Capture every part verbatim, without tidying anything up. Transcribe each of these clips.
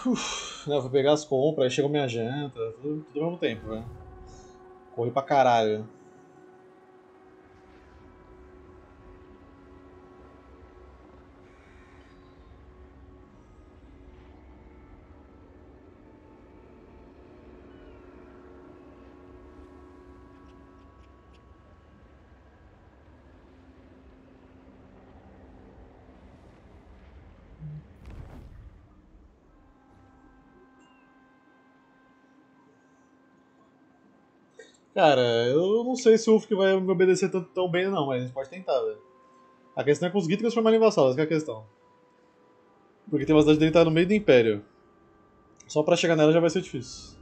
Uf, né, eu fui pegar as compras, aí chegou minha janta, tudo, tudo ao mesmo tempo, velho. Corri pra caralho. Cara, eu não sei se o Ufk vai me obedecer tão, tão bem não, mas a gente pode tentar, velho. A questão é conseguir transformar ele em vassalo, essa que é a questão. Porque tem uma cidade dele que tá no meio do Império. Só pra chegar nela já vai ser difícil.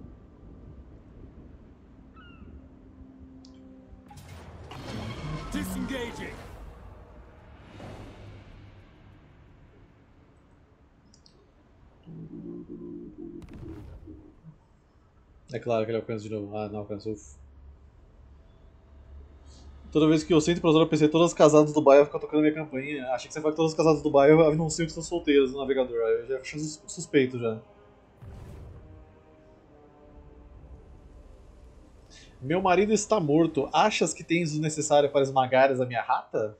Disengaging. É claro que ele alcança de novo. Ah, não alcança, ufa. Toda vez que eu sinto pra usar o P C, todas as casadas do bairro ficam tocando minha campainha. Achei que você fala que todas as casadas do bairro anunciam que estão solteiras no navegador. Aí eu já acho suspeito já. Meu marido está morto. Achas que tens o necessário para esmagares a minha rata?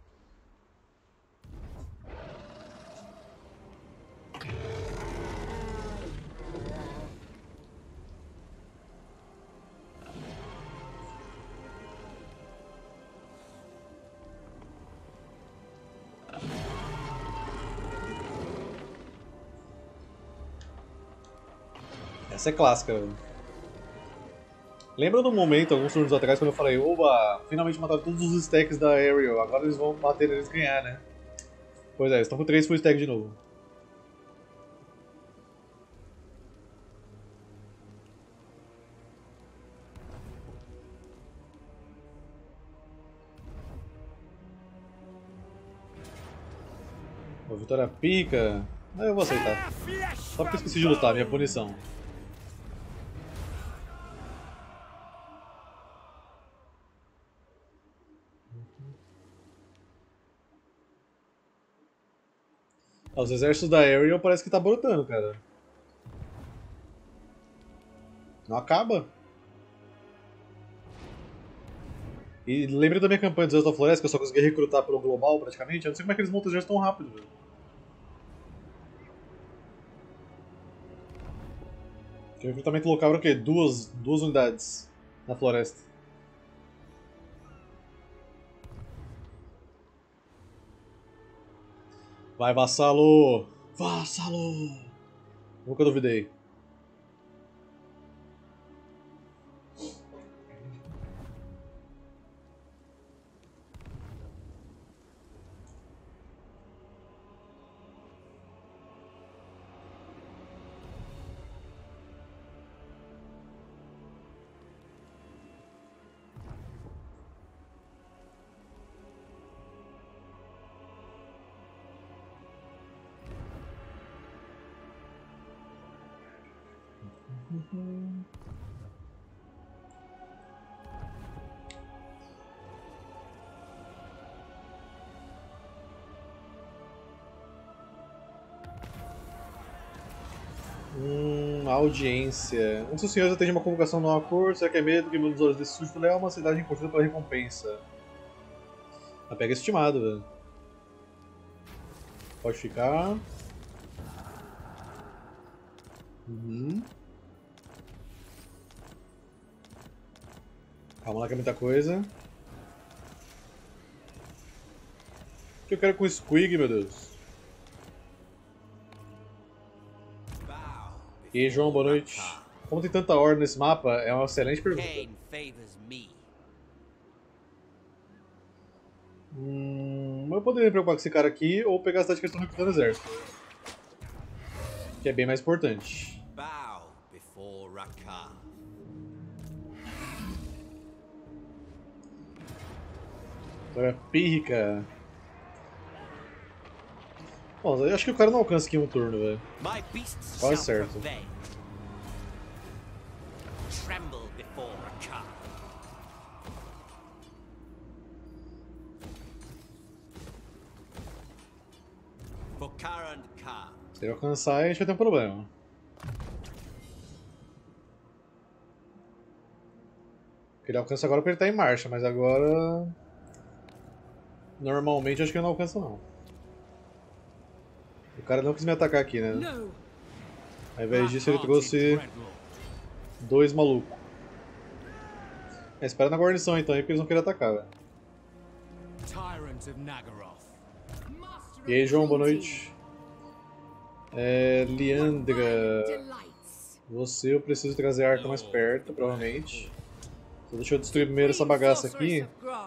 Essa é clássica, velho. Lembra do momento, alguns turnos atrás, quando eu falei, oba, finalmente mataram todos os stacks da Ariel, agora eles vão bater neles e ganhar, né? Pois é, eles estão com três full stack de novo. Uma vitória pica. Mas eu vou aceitar. Só porque eu esqueci de lutar, minha punição. Ah, os exércitos da Ariel parece que tá brotando, cara. Não acaba. E lembra da minha campanha do Exército da Floresta, que eu só consegui recrutar pelo global praticamente? Eu não sei como é que eles montam o exército tão rápido, velho. Porque o recrutamento local era o quê? Duas, duas unidades na floresta. Vai, vassalo! Vassalo! Nunca duvidei. Hum, audiência. Um dos senhores atende uma convocação numa cor, será que é medo que meus olhos desse sujo é uma cidade importante pela recompensa? A pega estimado, velho. Pode ficar. Uhum. Calma lá que é muita coisa. O que eu quero com o Squig, meu Deus? E aí, João, boa noite. Como tem tanta ordem nesse mapa, é uma excelente pergunta. Hum, eu poderia me preocupar com esse cara aqui ou pegar a cidade que eles estão recrutando exército. Que é bem mais importante. Vitória pírrica. Bom, eu acho que o cara não alcança aqui em um turno, velho. Quase certo. For Karan Khan. Se ele alcançar, a gente vai ter um problema. Ele alcança agora porque ele tá em marcha, mas agora... Normalmente acho que ele não alcança não. O cara não quis me atacar aqui, né? Ao invés disso ele trouxe dois malucos. É, espera na guarnição então aí, porque eles não querem atacar, velho. E aí, João, boa noite. É, Liandra, você eu preciso trazer a arca mais perto, provavelmente. Então deixa eu destruir primeiro essa bagaça aqui.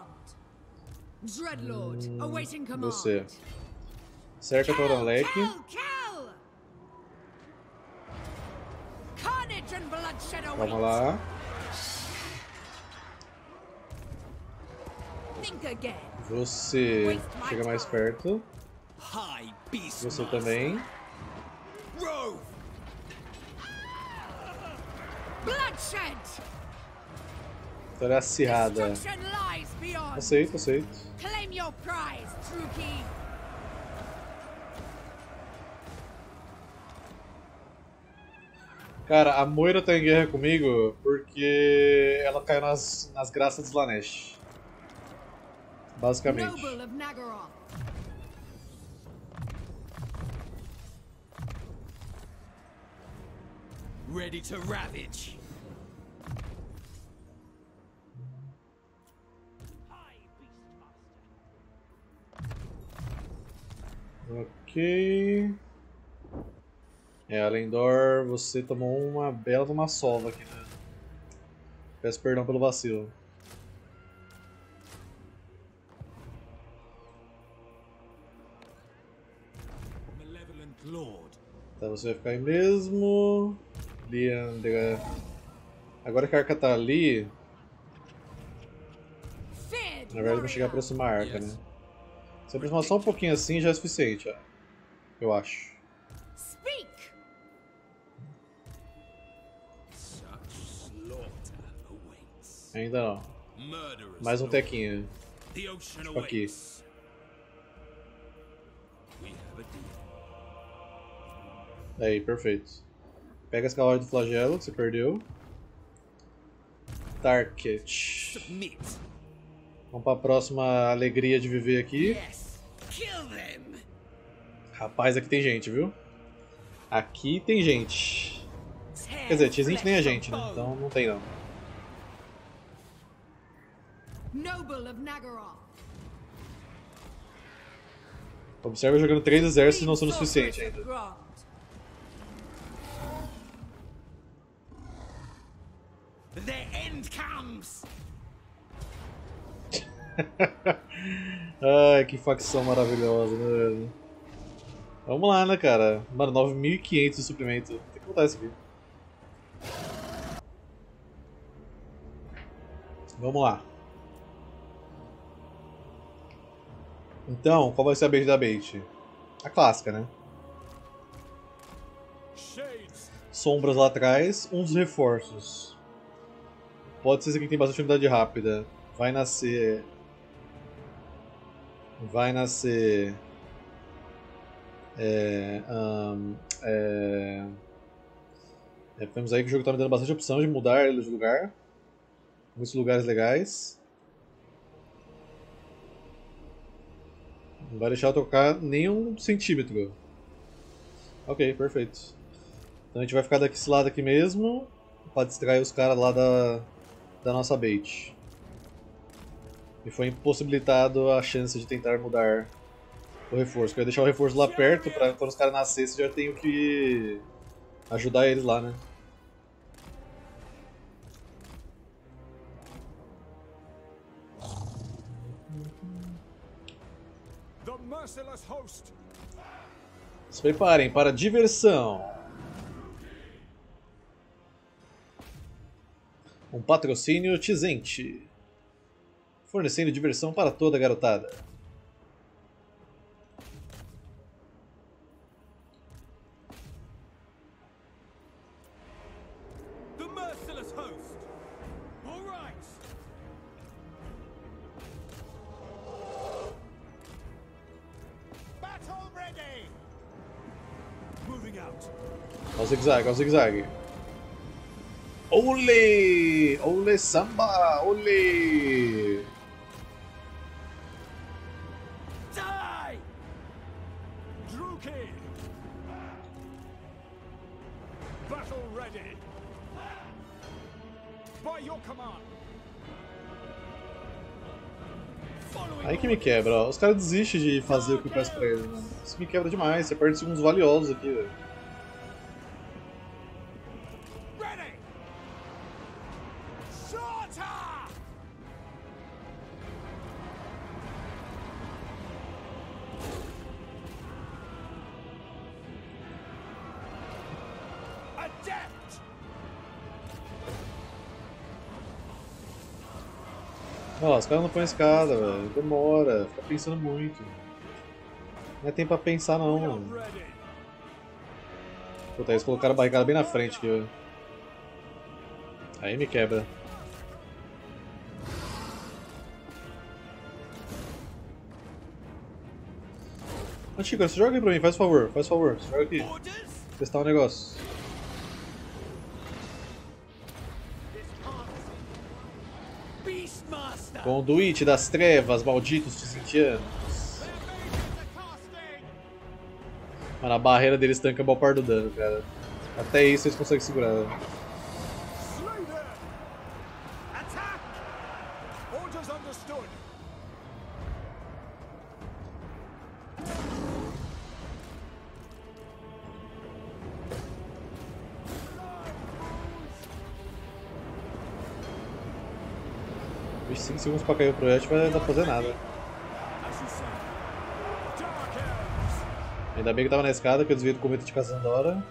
Hum, você. Cerca Toralek. Vamos lá. Você chega mais perto. Você também. Vitória acirrada. Aceito, aceito. Cara, a Moira tá em guerra comigo porque ela caiu nas, nas graças de Slaanesh. Basicamente. Ready to ravage. Ok. É, Alendor, você tomou uma bela de uma sova aqui, né? Peço perdão pelo vacilo. Tá, você vai ficar aí mesmo. Liandra. Agora que a arca tá ali. Na verdade, vai chegar a aproximar a arca, né? Se aproximar só um pouquinho assim já é suficiente, ó. Eu acho. Ainda não. Mais um tequinho. Tipo aqui. Aí, perfeito. Pega esse cavalo do flagelo que você perdeu. Target. Vamos pra próxima alegria de viver aqui. Rapaz, aqui tem gente, viu? Aqui tem gente. Quer dizer, Tzint nem a gente, né? Então não tem não. Observa jogando três exércitos não sendo o suficiente ainda. Ai, que facção maravilhosa, né, velho? Vamos lá, né, cara? Mano, nove mil e quinhentos de suprimento. Tem que botar isso aqui. Vamos lá. Então, qual vai ser a bait da bait? A clássica, né? Sombras lá atrás, um dos reforços. Pode ser esse aqui que tem bastante unidade rápida. Vai nascer... Vai nascer... É, um, é, é, vemos aí que o jogo está me dando bastante opção de mudar ele de lugar. Muitos lugares legais. Não vai deixar eu tocar nem um centímetro. Ok, perfeito. Então a gente vai ficar desse lado aqui mesmo para distrair os caras lá da, da nossa bait. E foi impossibilitado a chance de tentar mudar o reforço. Eu ia deixar o reforço lá perto para quando os caras nascessem já tenho que ajudar eles lá, né? Se preparem para a diversão. Um patrocínio Tzint, fornecendo diversão para toda a garotada. Moving out. Olha o zigue-zague, olha o zigue-zague. Ole! Ole samba! Ole! Die! Druki! Battle ready! By your command! Following Aí que me quebra, ó. Os caras desistem de fazer o que eu peço pra eles, mano. Isso me quebra demais. Você perde segundos valiosos aqui, velho. Ready! Shorter! Adept! Ó, os caras não põem escada, velho. Demora. Fica pensando muito. Não é tempo pra pensar, não, mano. Ready! Puta, eles colocaram a barricada bem na frente aqui, velho. Aí me quebra. Ô, Chico, você joga aí pra mim, faz favor, faz favor. Você joga aqui. orders. Testar um negócio. Beastmaster. Conduíte das trevas, malditos Tizintianos. Mano, a barreira deles tanca a maior parte do dano, cara. Até isso eles conseguem segurar. Slay them! Attack! Orders understood! Vixe, cinco segundos pra cair o projétil vai dar pra fazer nada. As you say. Dark elves! Ainda bem que tava na escada, que eu desviei do cometa de Cassandora.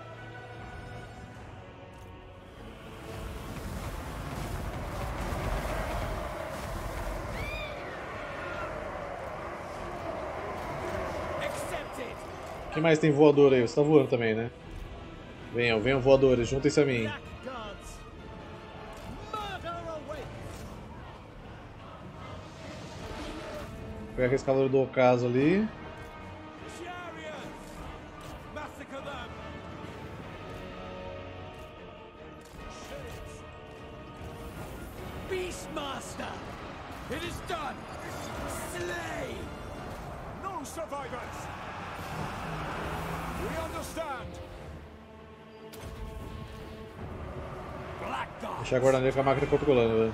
Accepted. Quem mais tem voador aí? Você tá voando também, né? Venham, venham voadores, juntem-se a mim. Blackguards. Murder awaits. Vou pegar aquele escalador do ocaso ali. Chariots. Massacre them. Beastmaster. It is done. Slay. No survivors! We understand! Blackguard. Deixar a guarda com a máquina controlando, velho.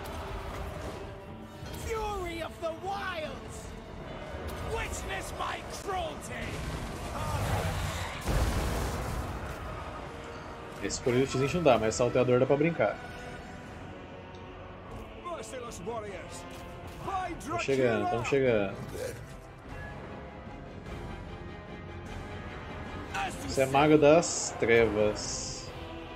Fury of the wilds. Witness my cruelty. Esse Corinthians não dá, mas salteador dá pra brincar. Merciless warriors! By Tamo chegando, tamo chegando. As you Você é mago das trevas.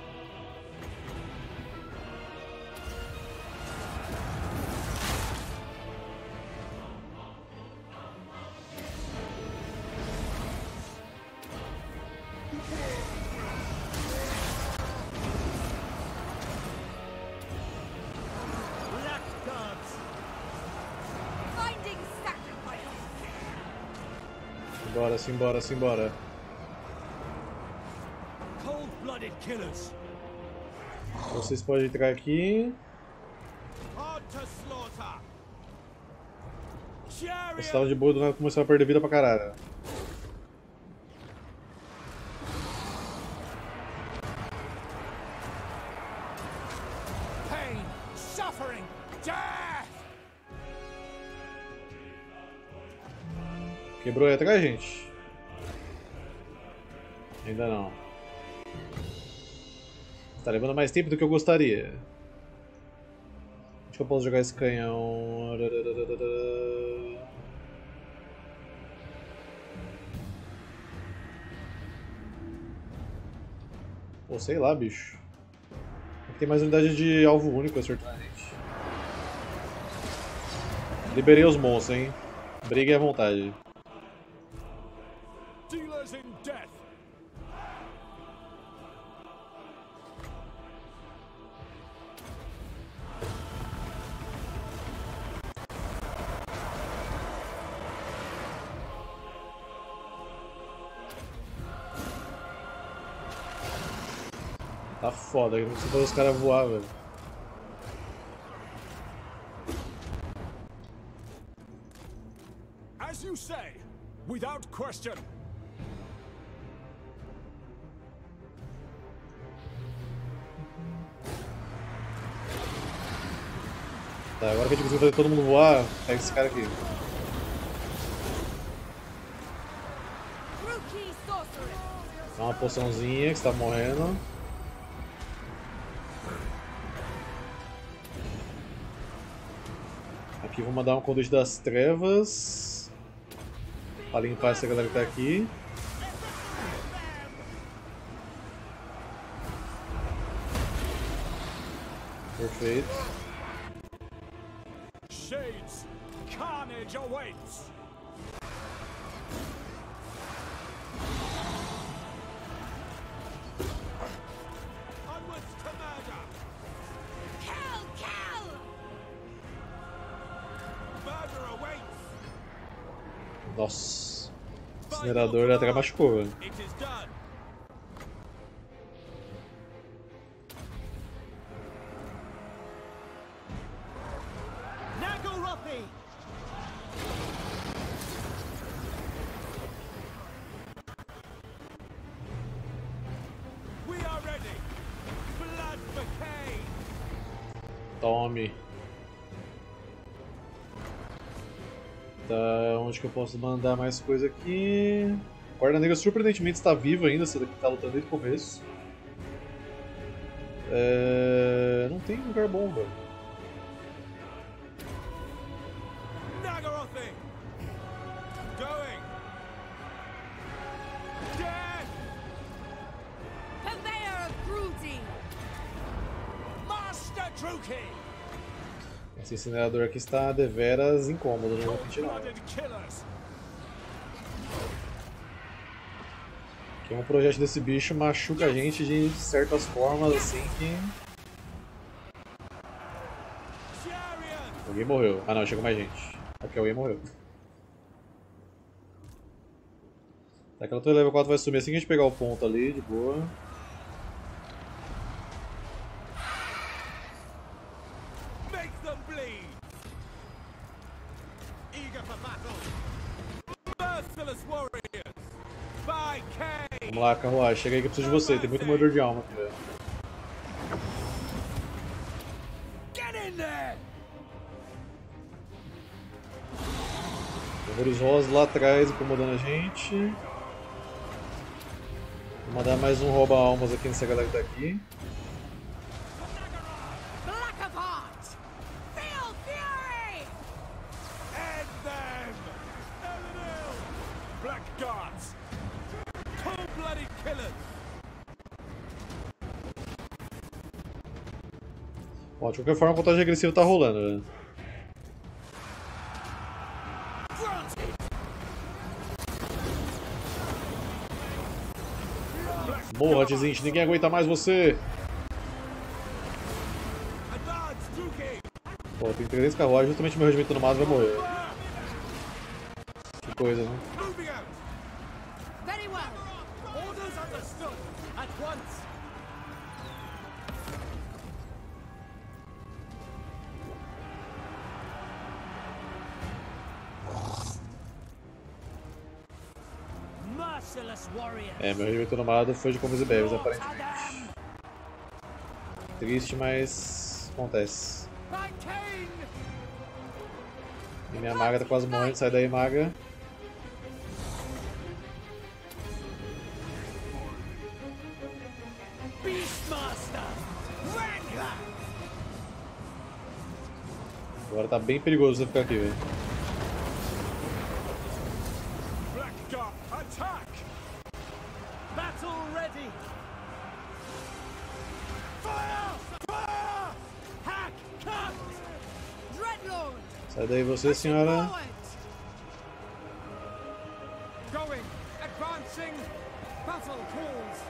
Blackguards. Finding sacrifice. Simbora, simbora, simbora. Cold-blooded killers. Vocês podem entrar aqui. Hard to slaughter. Você Chariot. tava de boa, do nada começou a perder vida pra caralho. pain, suffering, death! Quebrou aí atrás, gente? Ainda não. Tá levando mais tempo do que eu gostaria. Acho que eu posso jogar esse canhão. Pô, sei lá, bicho. Aqui tem mais unidade de alvo único, certamente. Liberei os monstros, hein? Briguem à vontade. Dealers in death! Tá foda, não precisa fazer os caras voar, velho. As you say, without question. Tá, agora que a gente conseguiu fazer todo mundo voar, pega esse cara aqui. Dá uma poçãozinha que você tá morrendo. Aqui vou mandar um conduíte das trevas pra limpar essa galera que tá aqui. Perfeito. Shades, carnage awaits. Onwards to murder. Kill, kill! Murder awaits. Nossa. O incinerador até machucou, velho. It is done. Nagorothi! We are ready. Blood for Cain. Tome. Tá, onde que eu posso mandar mais coisa aqui? O Guarda Negra surpreendentemente está vivo ainda, esse daqui tá lutando desde o começo. É... Não tem lugar bom, velho. Nagorothi. Going. Death. Purveyor of cruelty! Master Druki. Esse incinerador aqui está deveras incômodo, não vou mentir não. Cold-blooded killers. Que um projeto desse bicho machuca a gente de certas formas assim que... Chariot. Alguém morreu. Ah não, chegou mais gente. Aqui alguém morreu. Tá, aquela torre level quatro vai sumir assim que a gente pegar o ponto ali, de boa. Make them bleed. Eager for battle. Merciless warriors. By Cain. Vamos lá, carruagem, chega aí que eu preciso de você, tem muito moedor de alma aqui, velho. Get in there. Horrores rosas lá atrás incomodando a gente. Vou mandar mais um rouba-almas aqui nessa galera que tá aqui. Black of heart! Feel fury! End them. Elenil. Blackguards. Cold-blooded killers. Bom, de qualquer forma a contagem agressiva tá rolando, velho. Morra, Tzint, ninguém aguenta mais você! Advance, Druki. Pô, tem três carruagens, justamente meu regimento no mato vai morrer. Que coisa, né? Moving out. Very well! Orders understood. At once. Merciless warriors! É, meu regimento nomado foi de combos e bebes, aparentemente. Triste, mas acontece. By Cain. E minha maga tá quase morrendo, sai daí, maga. Beastmaster. Wrangler. Agora tá bem perigoso você ficar aqui, velho. Blackguard. Attack. Battle ready! Fire. Fire. Hack! Cut! Dreadlord! Sai daí você, senhora. Forward! Going. Advancing. Battle calls.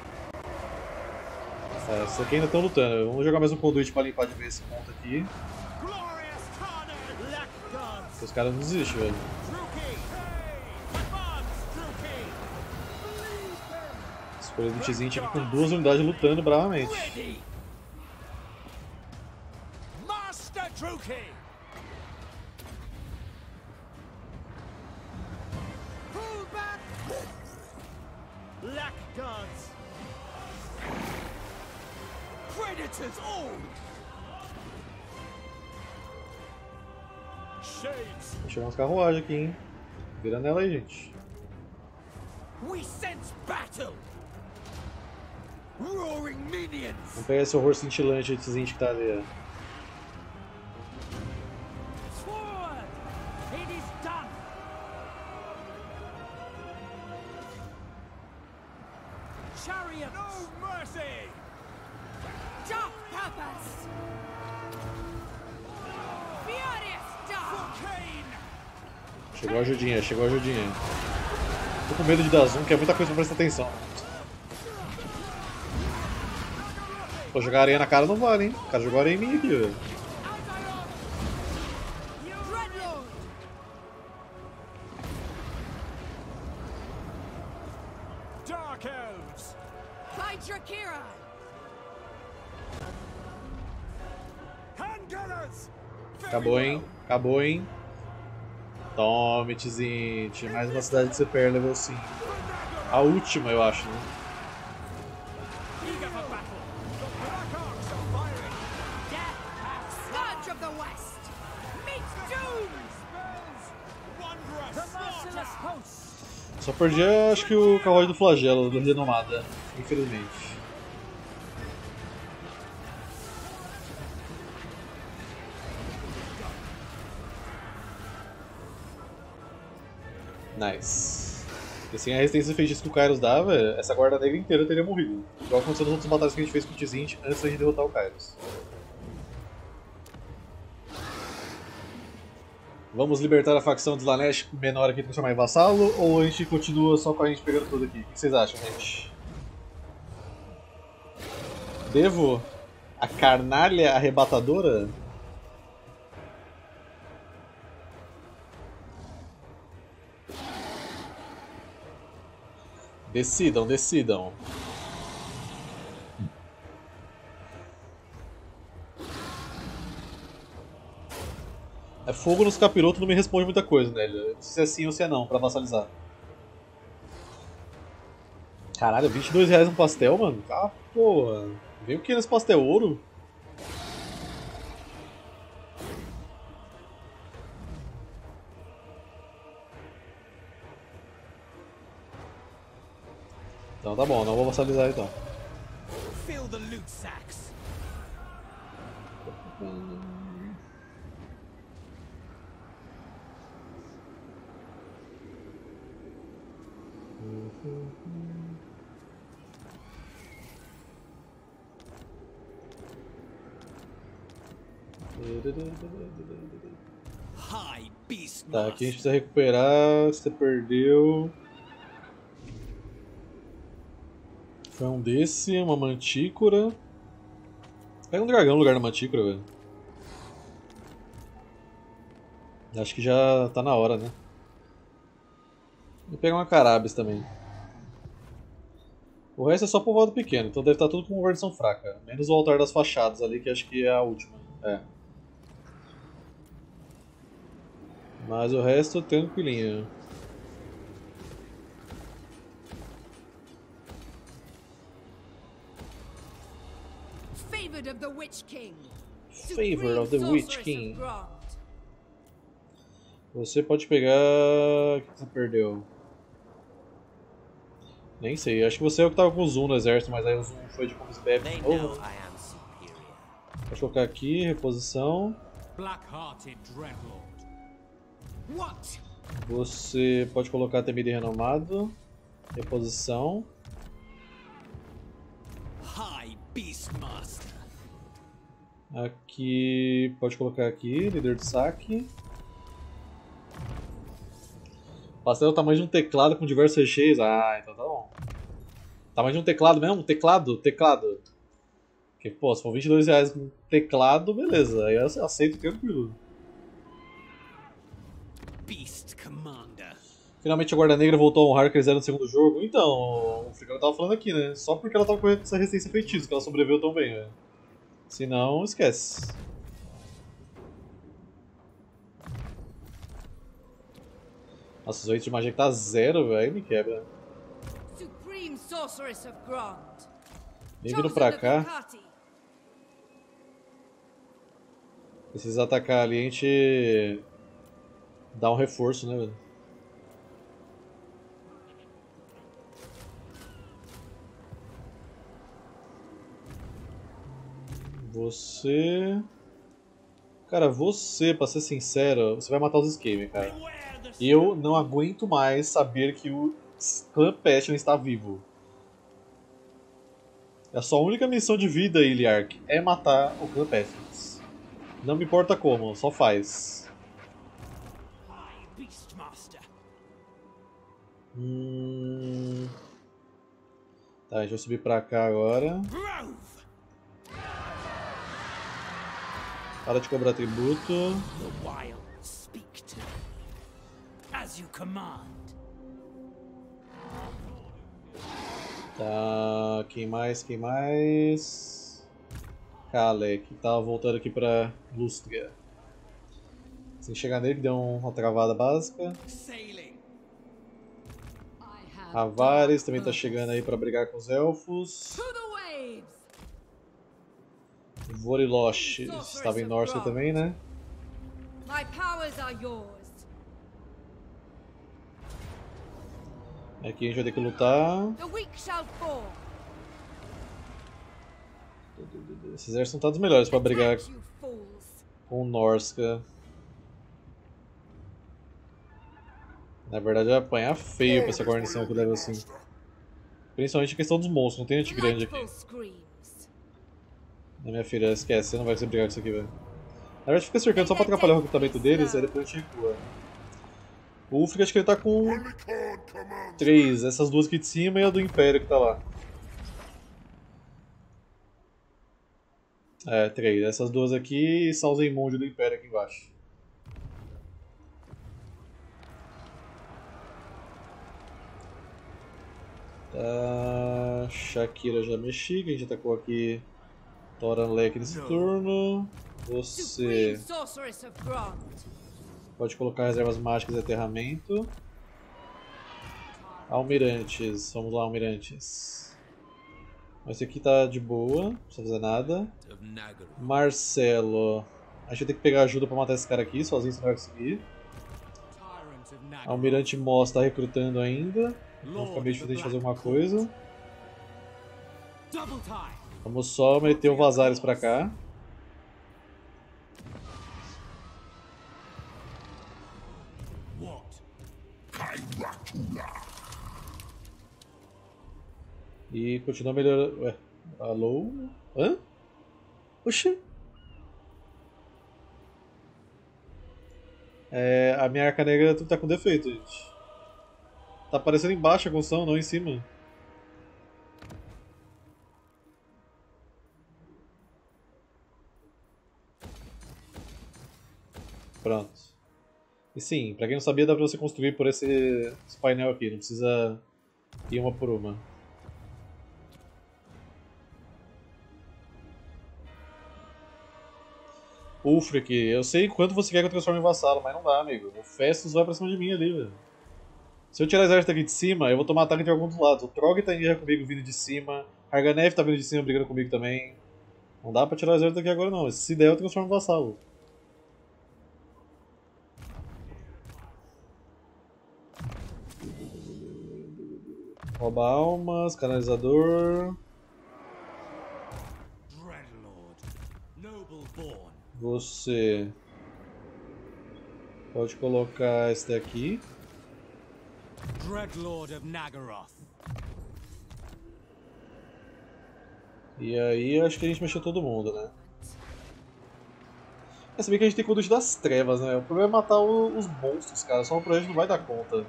Tá, esses aqui ainda estão lutando. Vamos jogar mais um conduíte pra limpar de vez esse ponto aqui. Glorious carnage. Blackguards. Os caras não desistem, velho. Druki. Hey. Advance, Druki. Esse Escolha do Tzint aqui com duas unidades lutando bravamente. Ready. Master Druki. Pull back! Black guards! Predators all. Shades! Vai chegar umas carruagens aqui, hein? Vira nela aí, gente. We sense battle. Roaring minions. Vamos pegar esse horror cintilante aí de Tzint que tá ali, ó. Forward! It is done! Chariots! No mercy. Dark purpose! Furious dark! Kane. Chegou a ajudinha, chegou a ajudinha. Tô com medo de dar zoom, que é muita coisa pra prestar atenção. Pô, jogar areia na cara não vale, hein? O cara jogou areia em mim aqui, velho. Dreadlord! Dark elves! Hydrakira! Handgunners! Acabou, hein? Acabou, hein? Tome, Tzint. Mais uma cidade de C P R level cinco. A última, eu acho, né? Eager for battle! The Black Arcs are firing! Scourge of the West! Meet doom! The merciless host! Só perdi, acho que o cavalo do flagelo, do Renomada. Infelizmente. Nice. E sem a resistência feitiço que o Kairos dava, essa guarda negra inteira teria morrido. Igual aconteceu nas outras batalhas que a gente fez com o Tzint antes de derrotar o Kairos. Vamos libertar a facção de Slaanesh menor aqui e transformar em vassalo? Ou a gente continua só com a gente pegando tudo aqui? O que vocês acham, gente? Devo? A carnalha arrebatadora? Decidam, decidam. É fogo nos capirotos não me responde muita coisa, né? Eu não sei se é sim ou se é não, pra vassalizar. Caralho, vinte e dois reais um pastel, mano? Ah, porra. Vem o que nesse pastel? Ouro? Então tá bom, não vou vassalizar então. Fill the loot sacks. High beast Tá, aqui a master. gente precisa recuperar. Você perdeu. Foi um desse, uma mantícora. Pega um dragão no lugar da mantícora, velho. Acho que já tá na hora, né? Vou pegar uma Carabis também. O resto é só povoado pequeno, então deve estar tudo com uma versão fraca. Menos o altar das fachadas ali, que acho que é a última. É. Mas o resto tranquilinho. Favored of the Witch King! Favor of the Supreme Witch Sorceress King. of Grond. Você pode pegar... O que você perdeu? Nem sei, acho que você é o que tava com o Zoom no exército, mas aí o Zoom foi de Combsbeb They de know novo. I am superior. Vou colocar aqui, reposição. Black-hearted Dreadlord! What? Você pode colocar temido e renomado. Reposição. High beast master. Aqui, pode colocar aqui, líder de saque. Pastel é o tamanho de um teclado com diversos recheios. Ah, então tá bom. Tamanho de um teclado mesmo? Teclado? Teclado. Porque, pô, se for vinte e dois reais com teclado, beleza. Aí eu aceito tranquilo. Beast commander. Finalmente a Guarda Negra voltou a honrar o que eles eram no segundo jogo. Então, o Fricano tava falando aqui, né? Só porque ela tava com essa resistência a feitiço que ela sobreviveu tão bem, velho. Se não, esquece. Nossa, os oito de magia que tá zero, velho, me quebra. Supreme Sorceress of Grond. Vem vindo pra cá. Precisa atacar ali, a gente dá um reforço, né, velho? Você... Cara, você, pra ser sincero, você vai matar os Skaven, cara. Eu não aguento mais saber que o Clã Pestilence está vivo. A sua única missão de vida, Iliark, é matar o Clã Pestilence. Não me importa como, só faz. Hum... Tá, a gente vai subir pra cá agora. Para de cobrar tributo. Tá, quem mais, quem mais? Kale, que tava voltando aqui pra Lustria. Sem chegar nele, deu uma travada básica. Avares também tá chegando aí pra brigar com os elfos. Vorilosh estava em Norsca também, né? Aqui a gente vai ter que lutar. Esses exércitos são todos melhores para brigar com Norsca. Na verdade vai apanhar feio pra essa guarnição aqui level cinco. Principalmente a questão dos monstros, não tem gente grande aqui. Não, minha filha, esquece, você não vai conseguir brigar com isso aqui, velho. Na verdade fica cercando só pra atrapalhar o recrutamento deles, aí depois a gente recua. O Ulfric acho que ele tá com três, essas duas aqui de cima e a do Império que tá lá. É, três, essas duas aqui e são os Imundos do Império aqui embaixo. Tá, Shakira já mexi, que a gente atacou aqui. Thoranlek nesse turno. Você pode colocar reservas mágicas e aterramento. Almirantes, vamos lá, Almirantes. Esse aqui tá de boa, não precisa fazer nada. Marcelo, a gente vai ter que pegar ajuda pra matar esse cara aqui, sozinho você não vai conseguir. Almirante Moss tá recrutando ainda, então fica meio difícil de fazer alguma coisa. Vamos só meter o Vazares pra cá. E continua melhorando. Ué, alô? Hã? Oxi. É, a minha arca negra tá com defeito, gente. Tá aparecendo embaixo a construção, não em cima. Pronto. E sim, pra quem não sabia, dá pra você construir por esse, esse painel aqui, não precisa ir uma por uma. Ulfric, eu sei quanto você quer que eu transforme em vassalo, mas não dá, amigo. O Festus vai pra cima de mim ali, velho. Se eu tirar o exército aqui de cima, eu vou tomar ataque de algum dos lados. O Trog tá em guerra comigo vindo de cima, Arganev tá vindo de cima brigando comigo também. Não dá pra tirar o exército aqui agora não, se der eu transformo em vassalo. Rouba almas, canalizador. Você pode colocar esse daqui. Dreadlord of Nagaroth. E aí acho que a gente mexeu todo mundo, né? É, se bem que a gente tem Conduíte das Trevas, né? O problema é matar o, os monstros, cara. Só o projeto não vai dar conta.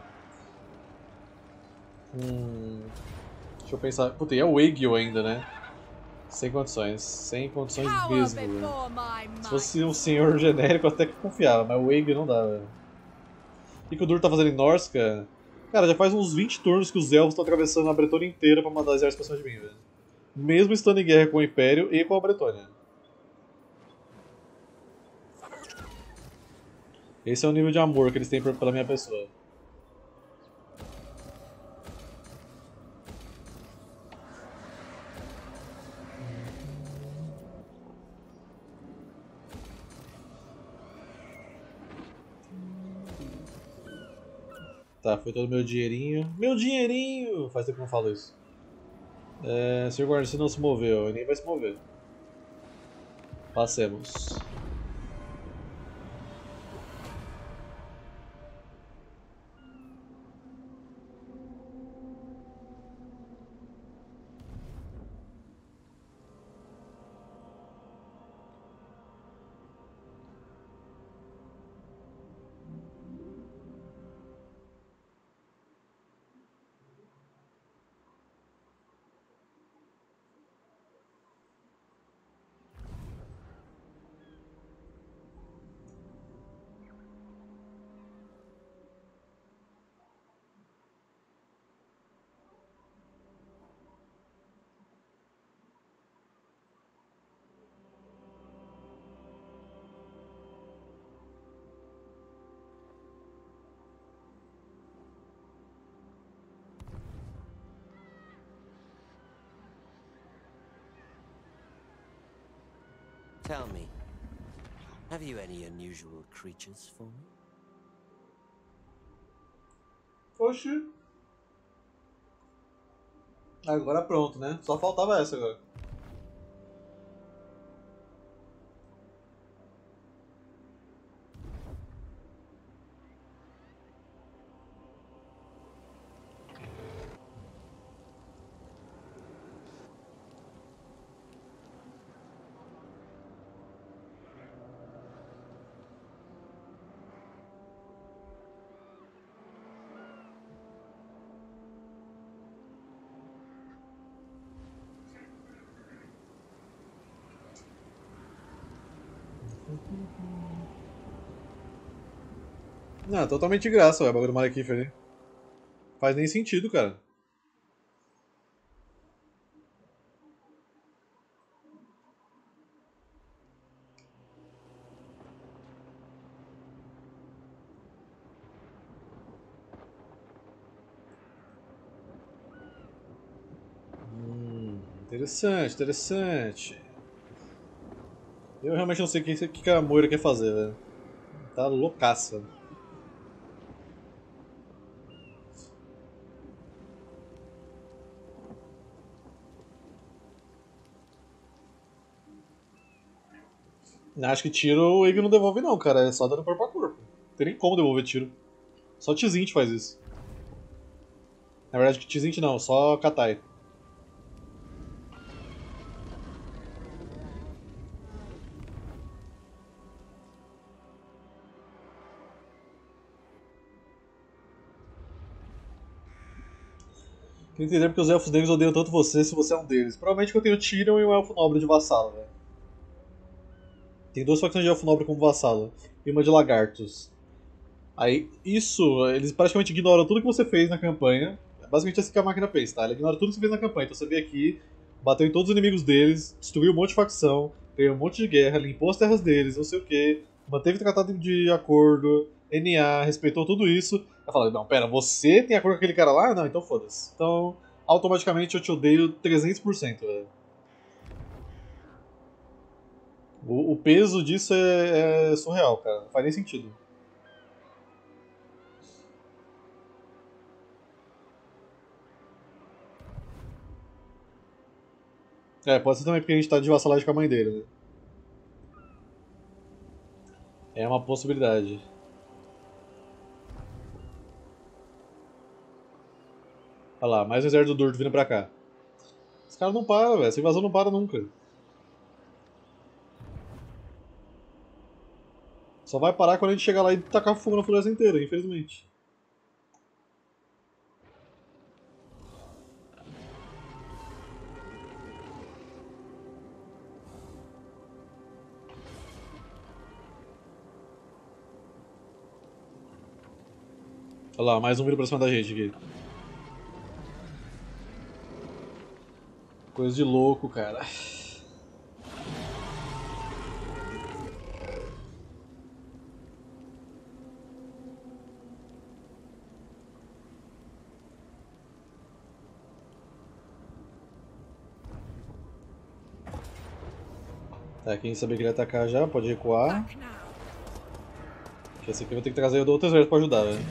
Hum... Deixa eu pensar. Puta, e é o Egil ainda, né? Sem condições. Sem condições mesmo, velho. Se fosse um senhor genérico, eu até que confiava, mas o Egil não dá, velho. O que o Dur tá fazendo em Norsca? Cara, já faz uns vinte turnos que os elfos estão atravessando a Bretônia inteira pra mandar exército pra cima de mim, velho. Mesmo estando em guerra com o Império e com a Bretônia. Esse é o nível de amor que eles têm pela minha pessoa. Tá, foi todo meu dinheirinho. Meu dinheirinho! Faz tempo que eu não falo isso. É, senhor Guarnição não se moveu, e nem vai se mover. Passemos. Tell me, have you any unusual creatures for me? Oxi. Agora pronto, né? Só faltava essa agora. Não, totalmente de graça, ué, o bagulho do Malekith ali. Faz nem sentido, cara. Hum, interessante, interessante. Eu realmente não sei o que, que a Moira quer fazer, velho. Tá loucaça. Acho que tiro o Ig não devolve não, cara. É só dando corpo a corpo. Não tem nem como devolver tiro. Só Tzint faz isso. Na verdade, Tzint não, só Katai. Quer entender porque os elfos negros odeiam tanto você se você é um deles. Provavelmente que eu tenho Tyrion e um elfo nobre de vassalo, velho. Tem duas facções de elfo nobre como vassalo. E uma de lagartos. Aí, isso, eles praticamente ignoram tudo que você fez na campanha. É basicamente assim que a máquina pensa, tá? Ela ignora tudo que você fez na campanha. Então você veio aqui, bateu em todos os inimigos deles, destruiu um monte de facção, ganhou um monte de guerra, limpou as terras deles, não sei o que, manteve tratado de acordo, N A, respeitou tudo isso. Ela fala, não, pera, você tem acordo com aquele cara lá? Não, então foda-se. Então, automaticamente eu te odeio trezentos por cento, velho. O, o peso disso é, é surreal, cara. Não faz nem sentido. É, pode ser também porque a gente tá de vassalagem com a mãe dele, né? É uma possibilidade. Olha lá, mais um exército do Durto vindo pra cá. Esse cara não para, velho. Essa invasão não para nunca. Só vai parar quando a gente chegar lá e tacar fogo na floresta inteira, infelizmente. Olha Olha lá, mais um vindo pra cima da gente aqui. Coisa de louco, cara. Tá, quem saber que ele ia atacar já, pode recuar. Back now. Que esse aqui eu vou ter que trazer o outro exército pra ajudar, velho.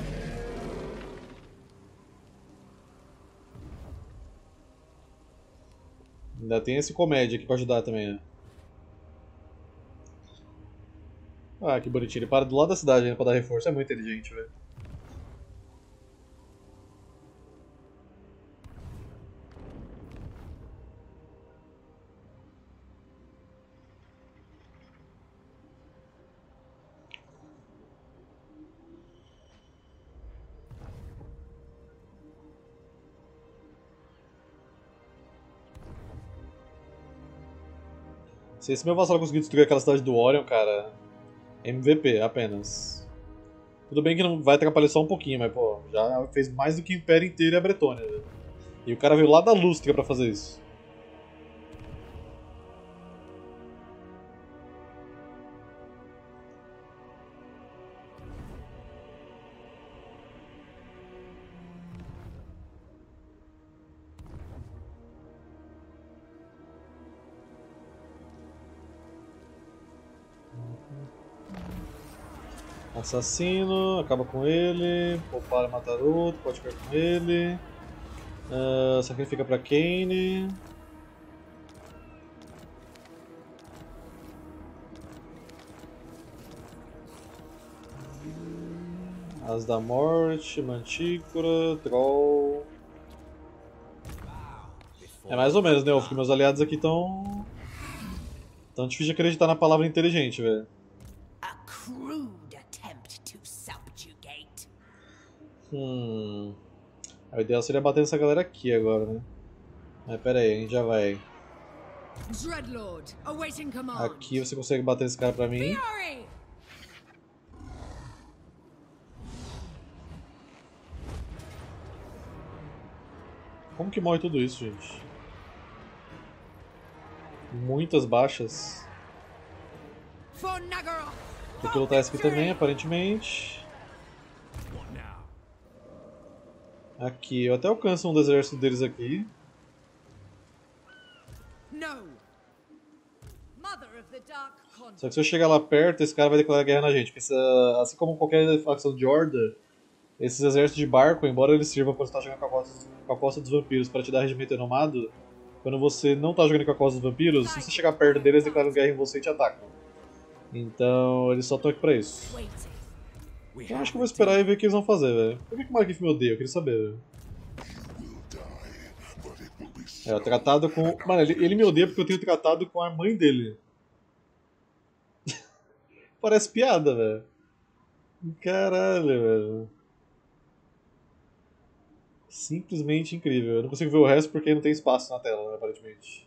Ainda tem esse comédia aqui pra ajudar também, né? Ah, que bonitinho. Ele para do lado da cidade ainda pra dar reforço. É muito inteligente, velho. Se esse meu vassalo conseguir destruir aquela cidade do Orion, cara, M V P apenas. Tudo bem que não vai atrapalhar só um pouquinho, mas pô, já fez mais do que o Império inteiro e a Bretônia, velho. E o cara veio lá da Lústria pra fazer isso. Assassino, acaba com ele, poupar e matar outro, pode ficar com ele. Uh, sacrifica pra Kaine. As da Morte, Mantícora, Troll. É mais ou menos, né, Wolf? Que meus aliados aqui estão. Tão difícil de acreditar na palavra inteligente, velho. A crude attempt to subjugate. Hum. O ideal seria bater nessa galera aqui agora, né? Mas pera aí, a gente já vai. Dreadlord, awaiting command. Aqui você consegue bater esse cara pra mim. Fury! Como que morre tudo isso, gente? Muitas baixas. For Naggaroth! Tem que lutar esse aqui também, aparentemente. What now? Aqui, eu até alcanço um do exército deles aqui. No! Mother of the Dark Con. Só que se eu chegar lá perto, esse cara vai declarar guerra na gente. Porque essa, assim como qualquer facção de Horda, esses exércitos de barco, embora eles sirvam quando você está jogando com a, costa, com a Costa dos Vampiros para te dar regimento renomado, quando você não está jogando com a Costa dos Vampiros, se você chegar perto deles, eles declaram guerra em você e te atacam. Então, eles só estão aqui pra isso. Waiting. We Eu have acho que eu vou esperar e ver o que eles vão fazer, velho. Por que que o Malekith me odeia? Eu queria saber, velho. É, o tratado com... Mano, ele, ele me odeia porque eu tenho tratado com a mãe dele. Parece piada, velho. Caralho, velho. Simplesmente incrível. Eu não consigo ver o resto porque não tem espaço na tela, né, aparentemente.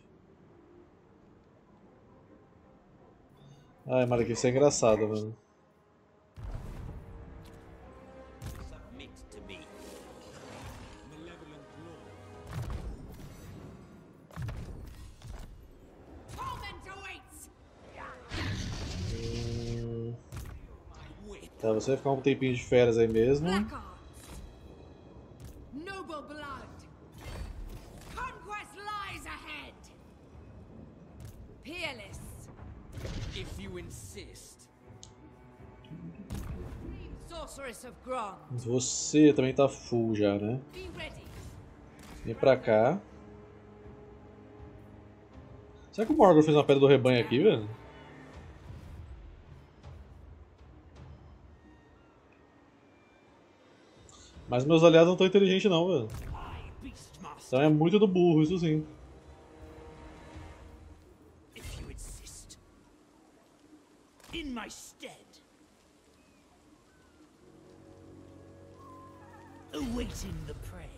Ai, Malekith, isso é engraçado, mano. Submit to me. malevolent law. Torment awaits! Hum... Whip. Tá, você vai ficar um tempinho de férias aí mesmo. Black Arts! Noble blood! Conquest lies ahead! Peerless! If you insist. Sorceress of Grond! Você também tá full já, né? Be ready! Vem pra cá. Será que o Morgor fez uma pedra do rebanho aqui, velho? Mas meus aliados não tão inteligentes não, velho. I, Beastmaster. Então é muito do burro, isso sim. If you insist. In my stead. Awaiting the prey.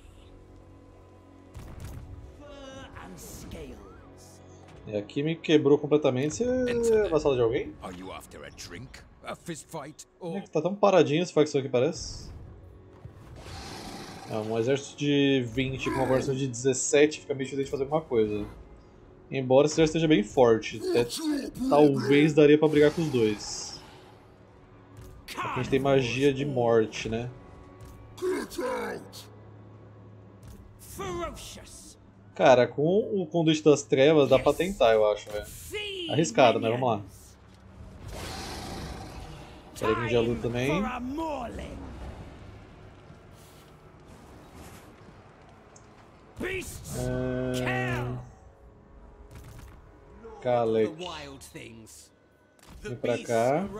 Fur and scales. E aqui me quebrou completamente. Você é vassalo de alguém? Are you after a drink, a fist fight, Como é or que tá tão paradinho essa facção aqui, parece? Ah, um exército de vinte com uma versão de dezessete fica meio difícil de fazer alguma coisa. Embora esse exército esteja bem forte, até talvez daria pra brigar com os dois. Aqui a gente tem magia de morte, né? Cara, com o Conduíte das Trevas dá pra tentar, eu acho, velho. Arriscado, né? Vamos lá. Peraí que a gente já luta também. É... Kalek. Vem pra cá.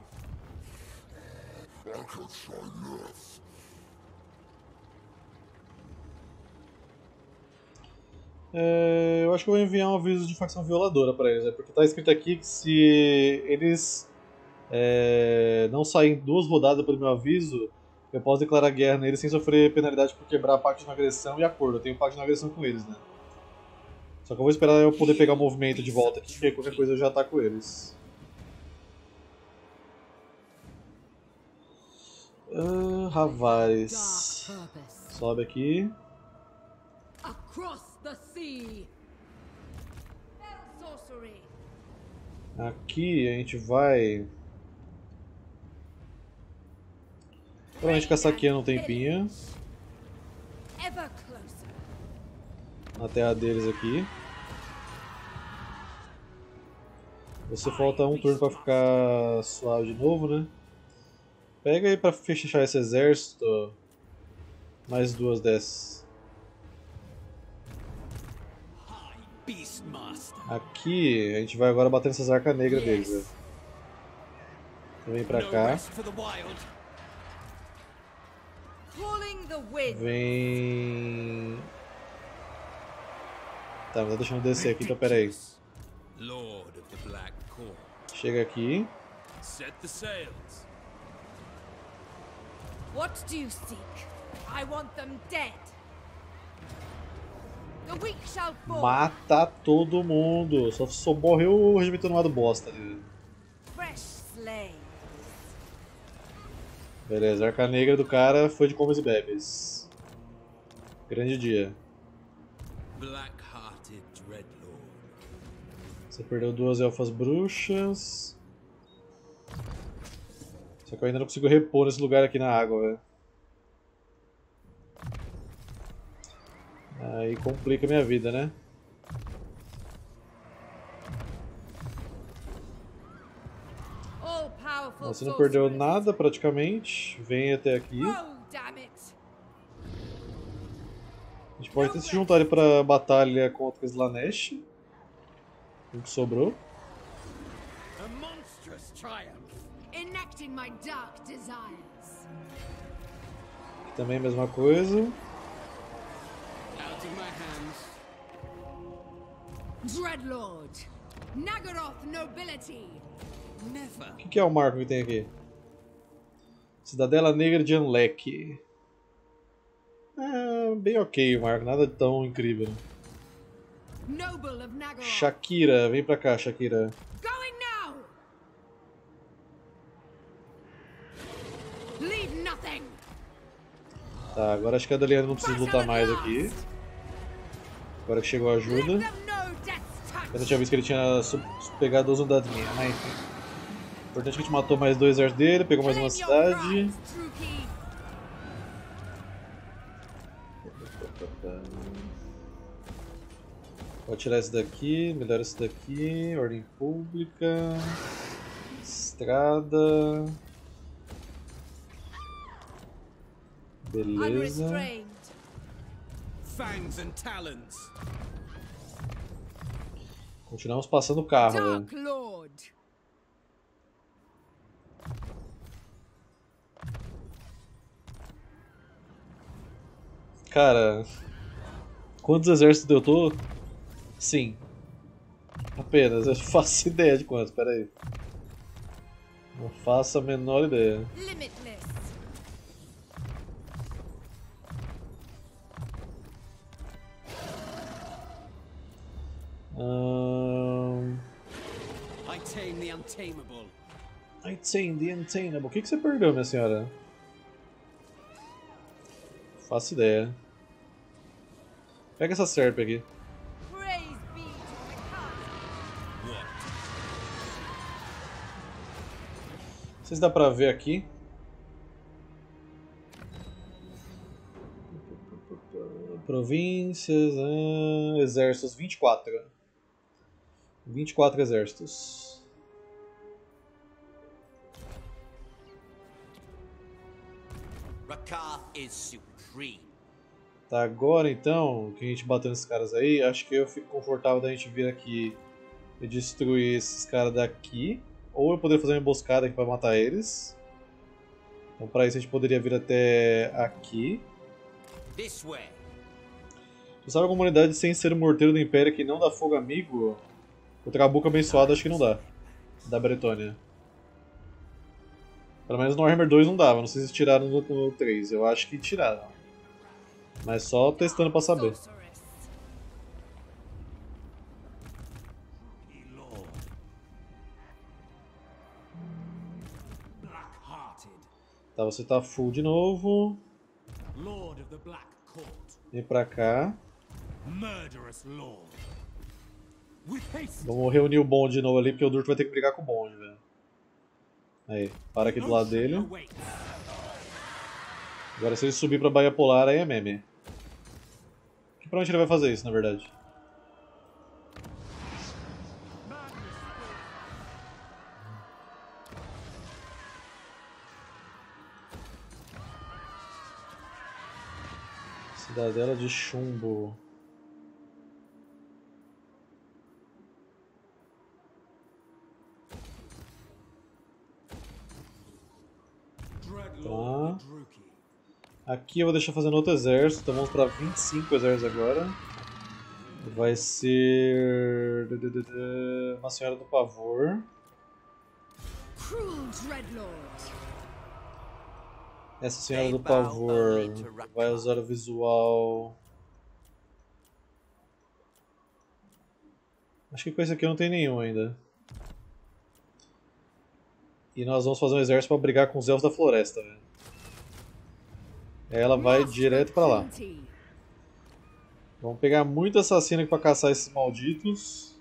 É, eu acho que eu vou enviar um aviso de facção violadora pra eles, né? Porque tá escrito aqui que se eles é, não saírem duas rodadas pelo meu aviso, eu posso declarar guerra neles sem sofrer penalidade por quebrar pacto de não agressão e acordo. Eu tenho pacto de não agressão com eles, né? Só que eu vou esperar eu poder pegar o movimento de volta aqui, porque qualquer coisa eu já ataco eles. Uh, Ravares. Sobe aqui. Aqui a gente vai... Provavelmente caçaqueando um tempinho. Na terra deles aqui. Você falta um turno pra ficar suave de novo, né? Pega aí pra fechar esse exército. Mais duas dessas. Aqui a gente vai agora bater nessas arcas negras deles, velho. Então vem pra cá. Vem... Tá, mas tá deixando eu descer aqui, então pera aí. Chega aqui. What do you seek? I want them dead. The weak shall fall. Mata todo mundo. Só, só morreu o regimento nomado bosta ali. Fresh slaves. Beleza, a arca negra do cara foi de comes e bebes. Grande dia. Você perdeu duas elfas bruxas. Só que eu ainda não consigo repor nesse lugar aqui na água, velho. Aí complica a minha vida, né? Você não perdeu nada praticamente. Vem até aqui. A gente pode até se juntar ali pra batalha contra Slanesh. O que sobrou. Aqui também a mesma coisa. Dreadlord, Nagaroth nobility. O que, que é o marco que tem aqui? Cidadela Negra de Anlek. É, bem ok o marco, nada tão incrível. Shakira, vem pra cá, Shakira. Tá, agora acho que a Daliana não precisa lutar mais aqui. Agora que chegou a ajuda. Eu não tinha visto que ele tinha pegado duas unidades minhas, mas enfim. Importante que a gente matou mais dois exércitos dele, pegou mais uma cidade. Vou tirar esse daqui, melhora esse daqui, ordem pública, estrada. Beleza. Continuamos passando o carro, velho. Cara, quantos exércitos eu tô? Sim. Apenas, eu faço ideia de quantos, pera aí. Não faço a menor ideia. Um... I tame the untamable. O que, que você perdeu, minha senhora? faço ideia. Pega essa serp aqui. Praise be to the castle. Não sei se dá pra ver aqui. Províncias, ah, exércitos, vinte e quatro. vinte e quatro exércitos. Rakath is supreme. Tá, agora então, que a gente bateu nesses caras aí, acho que eu fico confortável da gente vir aqui e destruir esses caras daqui. Ou eu poderia fazer uma emboscada aqui pra matar eles. Então pra isso a gente poderia vir até aqui. This way. Tu sabe alguma unidade sem ser o morteiro do Império que não dá fogo amigo? O Trabuco abençoado acho que não dá. Da Bretônia. Pelo menos no Warhammer dois não dava, não sei se tiraram no, no três, eu acho que tiraram. Mas só testando pra saber. Sorceress. Lord. Black-hearted. Tá, você tá full de novo. Lord of the Black Court. Vem pra cá. Murderous Lord. With haste. Vamos reunir o bonde de novo ali, porque o Durto vai ter que brigar com o bonde, velho. Aí, para aqui do lado dele. Awaits. Agora se ele subir pra Baía Polar, aí é meme. Que pra onde ele vai fazer isso, na verdade? Cidadela de Chumbo. Dreadlord Tá. Druki. Aqui eu vou deixar fazendo outro exército, então vamos para vinte e cinco exércitos agora. Vai ser... Uma Senhora do Pavor. Cruel Dreadlord. Essa Senhora do Pavor vai usar o visual... Acho que com esse aqui não tem nenhum ainda. E nós vamos fazer um exército para brigar com os Elfos da Floresta, velho. Ela vai Master direto pra lá. Cruelty. Vamos pegar muito assassino aqui pra caçar esses malditos.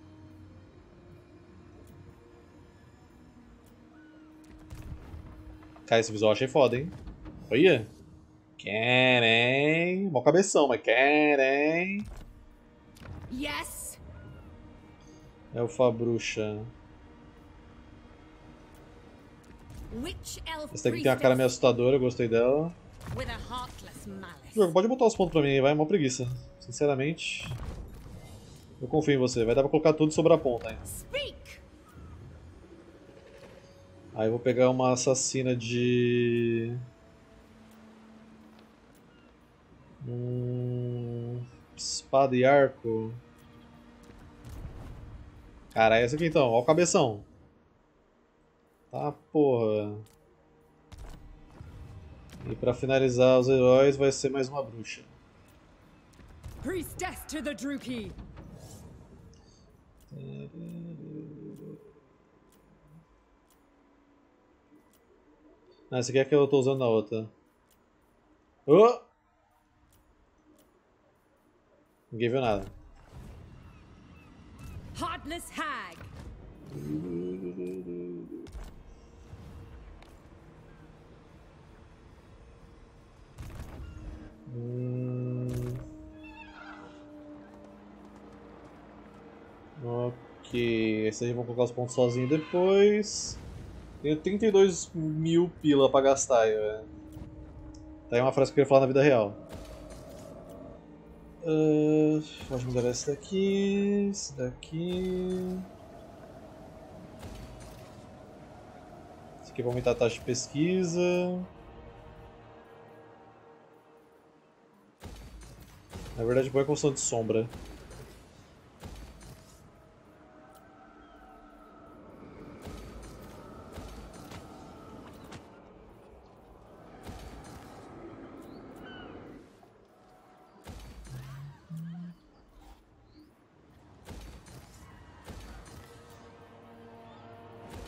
Cara, esse visual eu achei foda, hein? Olha! Querem! Mó cabeção, mas querem! Yes. Elfa bruxa. Witch elf Essa daqui tem uma cara meio assustadora, eu gostei dela. with a heartless malice. Jogo, pode botar os pontos pra mim aí, vai, mó preguiça. Sinceramente. Eu confio em você, vai dar pra colocar tudo sobre a ponta ainda. Speak. Aí eu vou pegar uma assassina de... Hum... Espada e arco. Cara, é essa aqui então, ó o cabeção. Tá, porra. E pra finalizar os heróis vai ser mais uma bruxa. Priestess to the Druki. Ah, essa aqui é a que eu tô usando na outra. Oh! Ninguém viu nada. Heartless hag. Hum... Ok, esses aí vão colocar os pontos sozinho depois. Tenho trinta e dois mil pila pra gastar aí, velho. Tá aí uma frase que eu queria falar na vida real. Uh, pode mudar esse daqui, esse daqui. Esse aqui vai aumentar a taxa de pesquisa. Na verdade, põe a construção de sombra.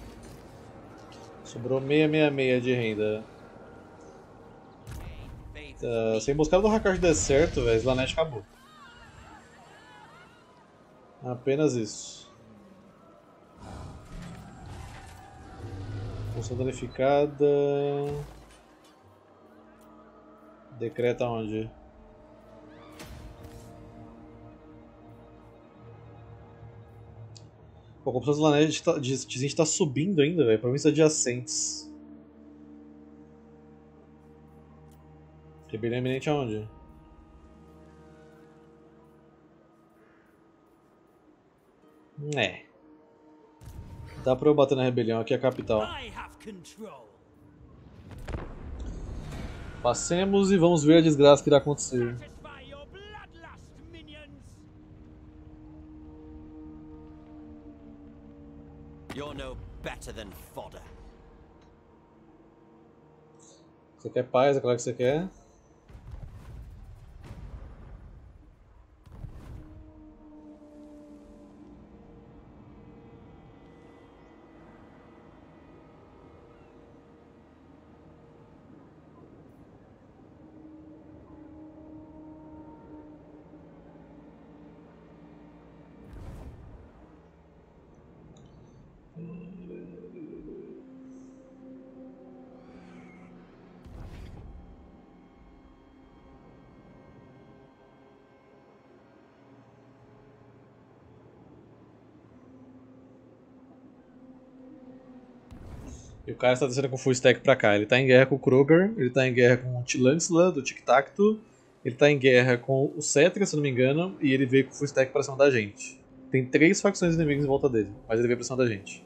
Sobrou seiscentos e sessenta e seis de renda. Faith Uh, se a emboscada do Hakard der certo, velho, Slanesh acabou. Apenas isso. Função danificada. Decreta onde? Pô, a composição do Slanesh diz que a gente tá subindo ainda, velho. Província adjacentes. Rebelião iminente aonde? É. Dá pra eu bater na rebelião, aqui é a capital. I have control. Passemos e vamos ver a desgraça que irá acontecer. Satisfy your bloodlust, minions. You're no better than fodder. Você quer paz, é claro que você quer. E o cara está descendo com full stack pra cá. Ele tá em guerra com o Kroger, ele tá em guerra com o Tilansla do Tic Tacto, ele tá em guerra com o Cetra, se não me engano, e ele veio com full stack pra cima da gente. Tem três facções inimigas em volta dele, mas ele veio pra cima da gente.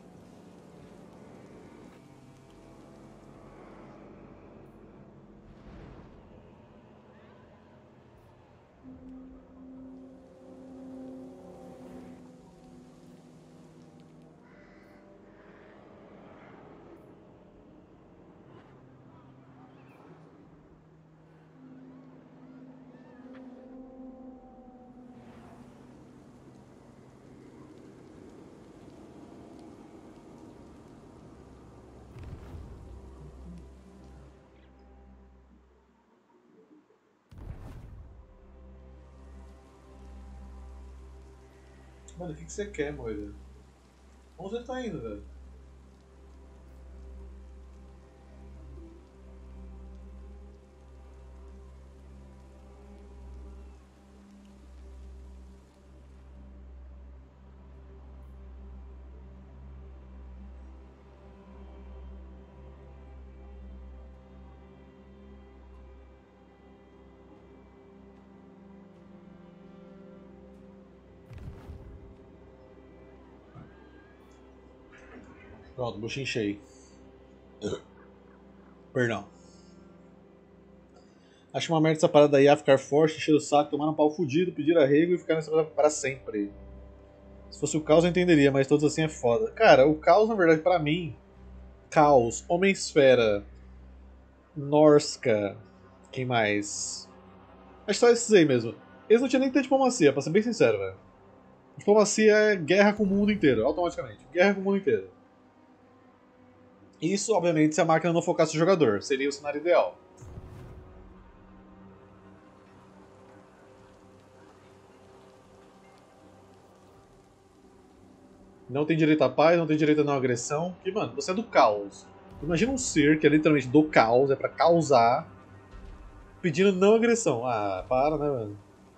Mano, o que, que você quer, Moira? Onde você tá indo, velho? Pronto, buchinho cheio. Perdão. Acho uma merda essa parada aí, ficar forte, encher o saco, tomar um pau fudido, pedir arrego e ficar nessa parada pra sempre. Se fosse o caos eu entenderia, mas todos assim é foda. Cara, o caos na verdade pra mim, caos, Homem-Esfera, Norska, quem mais? Acho só esses aí mesmo. Eles não tinham nem que ter diplomacia, pra ser bem sincero, velho. Diplomacia é guerra com o mundo inteiro, automaticamente. Guerra com o mundo inteiro. Isso, obviamente, se a máquina não focasse o jogador. Seria o cenário ideal. Não tem direito à paz, não tem direito a não agressão. E, mano, você é do caos. Imagina um ser que é literalmente do caos, é pra causar, pedindo não agressão. Ah, para, né, mano?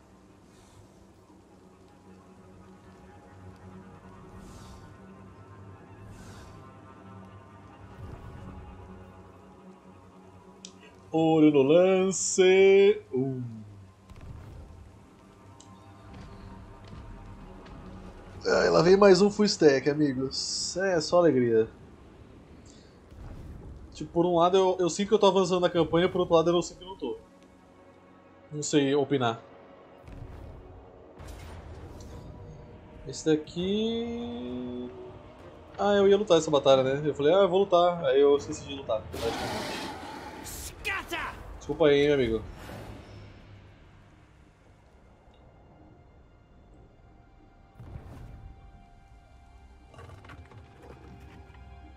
Olho no lance. Uh. Ah, lá vem mais um full stack, amigos. É só alegria. Tipo, por um lado eu, eu sinto que eu tô avançando na campanha, por outro lado eu sinto que não tô. Não sei opinar. Esse daqui... Ah, eu ia lutar essa batalha, né? Eu falei, ah, eu vou lutar. Aí eu esqueci de lutar. Desculpa aí, hein, meu amigo.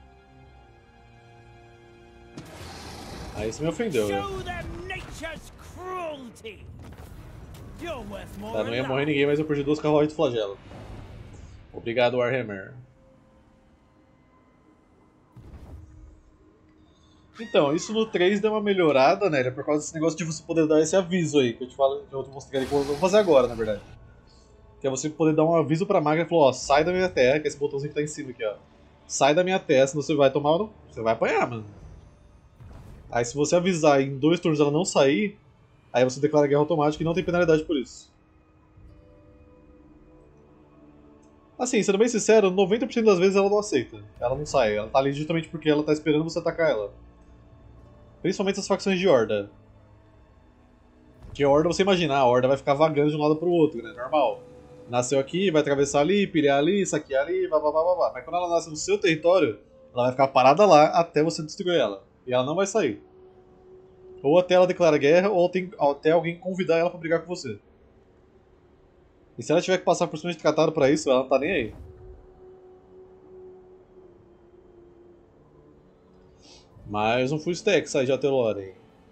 Aí você me ofendeu, velho. Show them nature's guilty. You're worth more Tá, não ia morrer alive. ninguém, mas eu perdi duas carruagens do flagelo. Obrigado, Warhammer. Então, isso no três deu uma melhorada, né? É por causa desse negócio de você poder dar esse aviso aí, que eu te falo, que eu te mostrei, que eu vou fazer agora, na verdade. Que é você poder dar um aviso pra máquina e falar, ó, sai da minha terra, que é esse botãozinho que tá em cima aqui, ó. Sai da minha terra, senão você vai tomar, você vai apanhar, mano. Aí se você avisar e em dois turnos ela não sair, aí você declara guerra automática e não tem penalidade por isso. Assim, sendo bem sincero, noventa por cento das vezes ela não aceita. Ela não sai, ela tá ali justamente porque ela tá esperando você atacar ela. Principalmente as facções de Horda. Que a Horda, você imagina, a Horda vai ficar vagando de um lado pro outro, né? Normal. Nasceu aqui, vai atravessar ali, pilhar ali, saquear ali, blá blá blá blá blá. Mas quando ela nasce no seu território, ela vai ficar parada lá até você destruir ela. E ela não vai sair. Ou até ela declara guerra, ou tem, até alguém convidar ela pra brigar com você. E se ela tiver que passar por cima de tratado pra isso, ela não tá nem aí. Mais um full stack sai de Atelore.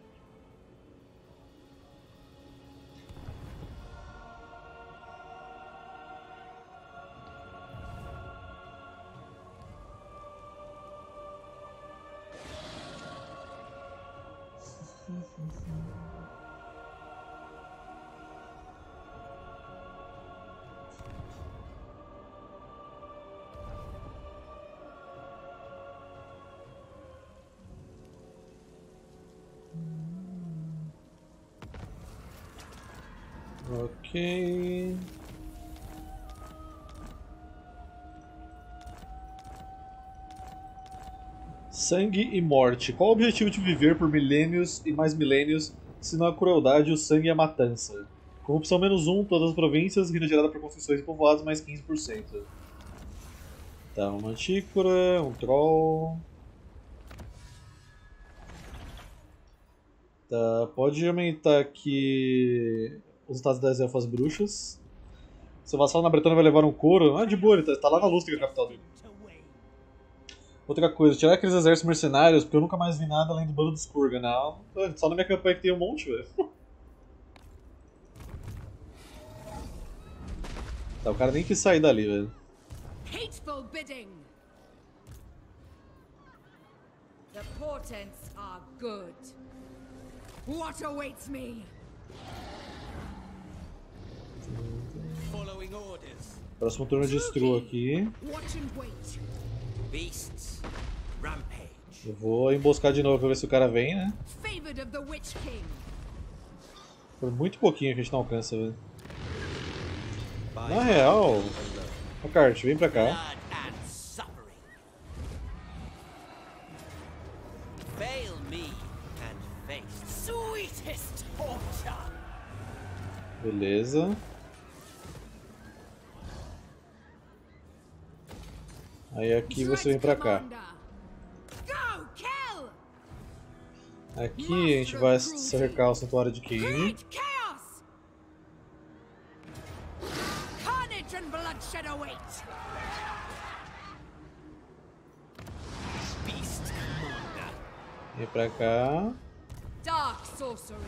Ok. Sangue e morte. Qual o objetivo de viver por milênios e mais milênios, se não a crueldade, o sangue e a matança? Corrupção menos um, todas as províncias, renda gerada por construções e povoados, mais quinze por cento. Tá, uma mantícora, um troll. Tá, pode aumentar aqui os estados das elfas bruxas. Seu vassalo na Bretônia vai levar um couro. Ah, de boa, ele tá, tá lá na Lustra, que é a capital dele. Outra coisa, tirar aqueles exércitos mercenários, porque eu nunca mais vi nada além do bando dos Kurgan. Não, só na minha campanha que tem um monte, velho. Tá, o cara nem quis sair dali, velho. Hateful bidding. The portents are good. What awaits me? Following orders. Próximo turno de Stru aqui. Watch and wait. Beasts. Rampage. Eu vou emboscar de novo pra ver se o cara vem, né? Favored of the Witch King. Por muito pouquinho que a gente não alcança, velho. Na real... Ô, Kart, vem pra cá. Blood and suffering. Fail me and face Sweetest torture. Beleza. Aí aqui você vem pra cá. Go, kill! Aqui a gente vai cercar o Santuário de Cain. Create chaos! Carnage and bloodshed await! beast commander. Vem pra cá. Dark sorcery.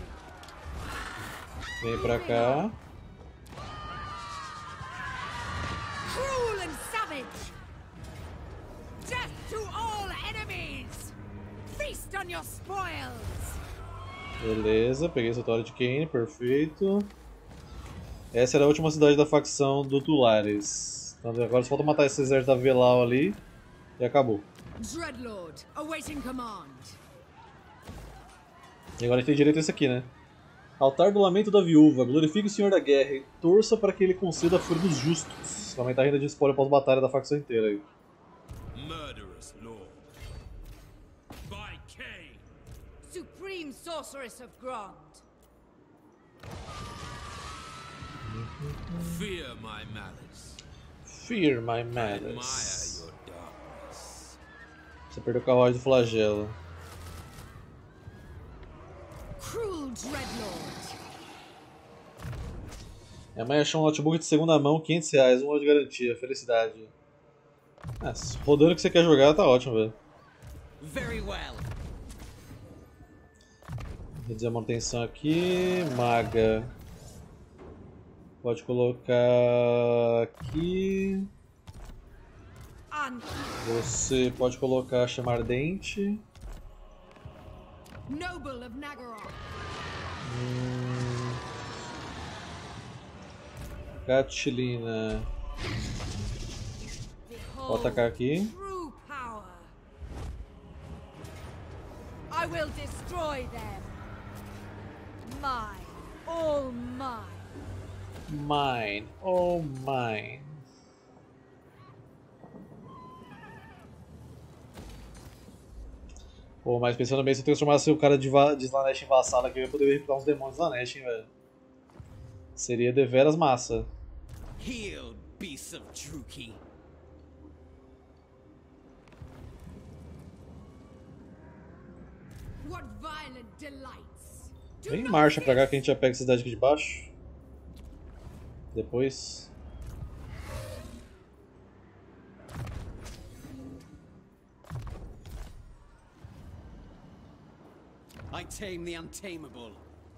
Vem pra cá. Cruel and savage! Death to all enemies! Feast on your spoils! Beleza, peguei o Santuário de Cain, perfeito. Essa era a última cidade da facção do Tulares. Então agora só falta matar esse exército da Velau ali e acabou. Dreadlord, awaiting command. E agora a gente tem direito a esse aqui, né? Altar do Lamento da Viúva. Glorifique o Senhor da Guerra e torça para que ele conceda a fúria dos justos. Vai aumentar a renda de spoiler pós-batalha da facção inteira aí. Murderous Lord. By Cain. Supreme sorceress of Grond. Fear my malice. Fear my Admire madness. your darkness. Você perdeu o carruagem do flagelo. Cruel Dreadlord. Minha mãe achou um notebook de segunda mão, quinhentos reais, um ano de garantia, felicidade. Ah, rodando o que você quer jogar, tá ótimo, velho. Very well. Reduzir a manutenção aqui. Maga. Pode colocar aqui. Você pode colocar chama ardente. Noble of Naggaroth. Hum. Catilina. Vou atacar aqui. True power. I will destroy them. Mine, all mine. Mine, oh mine. Pô, mas pensando bem, se eu transformasse o cara de, de Slaanesh em vassalo aqui, eu ia poder recuperar uns demônios de Slaanesh, hein, velho. Seria deveras massa. Healed beasts of Druki. What violent delights. Do Vem not marcha pra cá cease. que a gente já pega essa cidade aqui de baixo. Depois. I tame the untamable.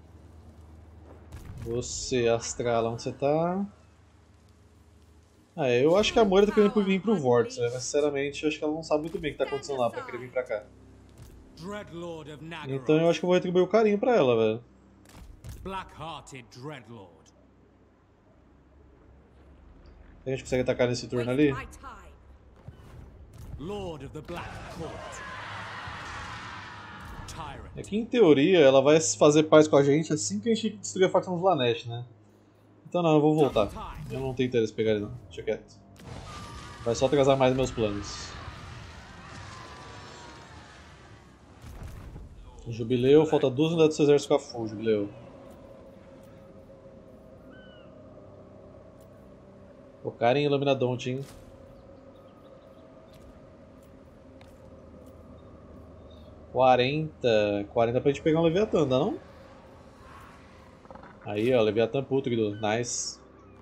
Você, Astrala, onde você tá? Ah, eu acho que a Moira tá querendo vir pro Vórtice, né? Mas sinceramente eu acho que ela não sabe muito bem o que tá acontecendo lá pra querer vir pra cá. Dreadlord of Naggaroth. Então eu acho que eu vou retribuir o carinho pra ela, velho. Black-hearted Dreadlord. A gente consegue atacar nesse turno Waste ali? my time. Lord of the Black Court. Tyrant. É que em teoria ela vai fazer paz com a gente assim que a gente destruir a facção dos Slaanesh, né? Então não, eu vou voltar. Eu não tenho interesse em pegar ele não, deixa quieto. Vai só atrasar mais meus planos. Jubileu, falta duas unidades do seu exército ficar full, Jubileu. Focarem em Iluminadonte, hein? quarenta. quarenta pra gente pegar um Leviatã, dá não? Aí, ó, Leviatã pútrido. Nice.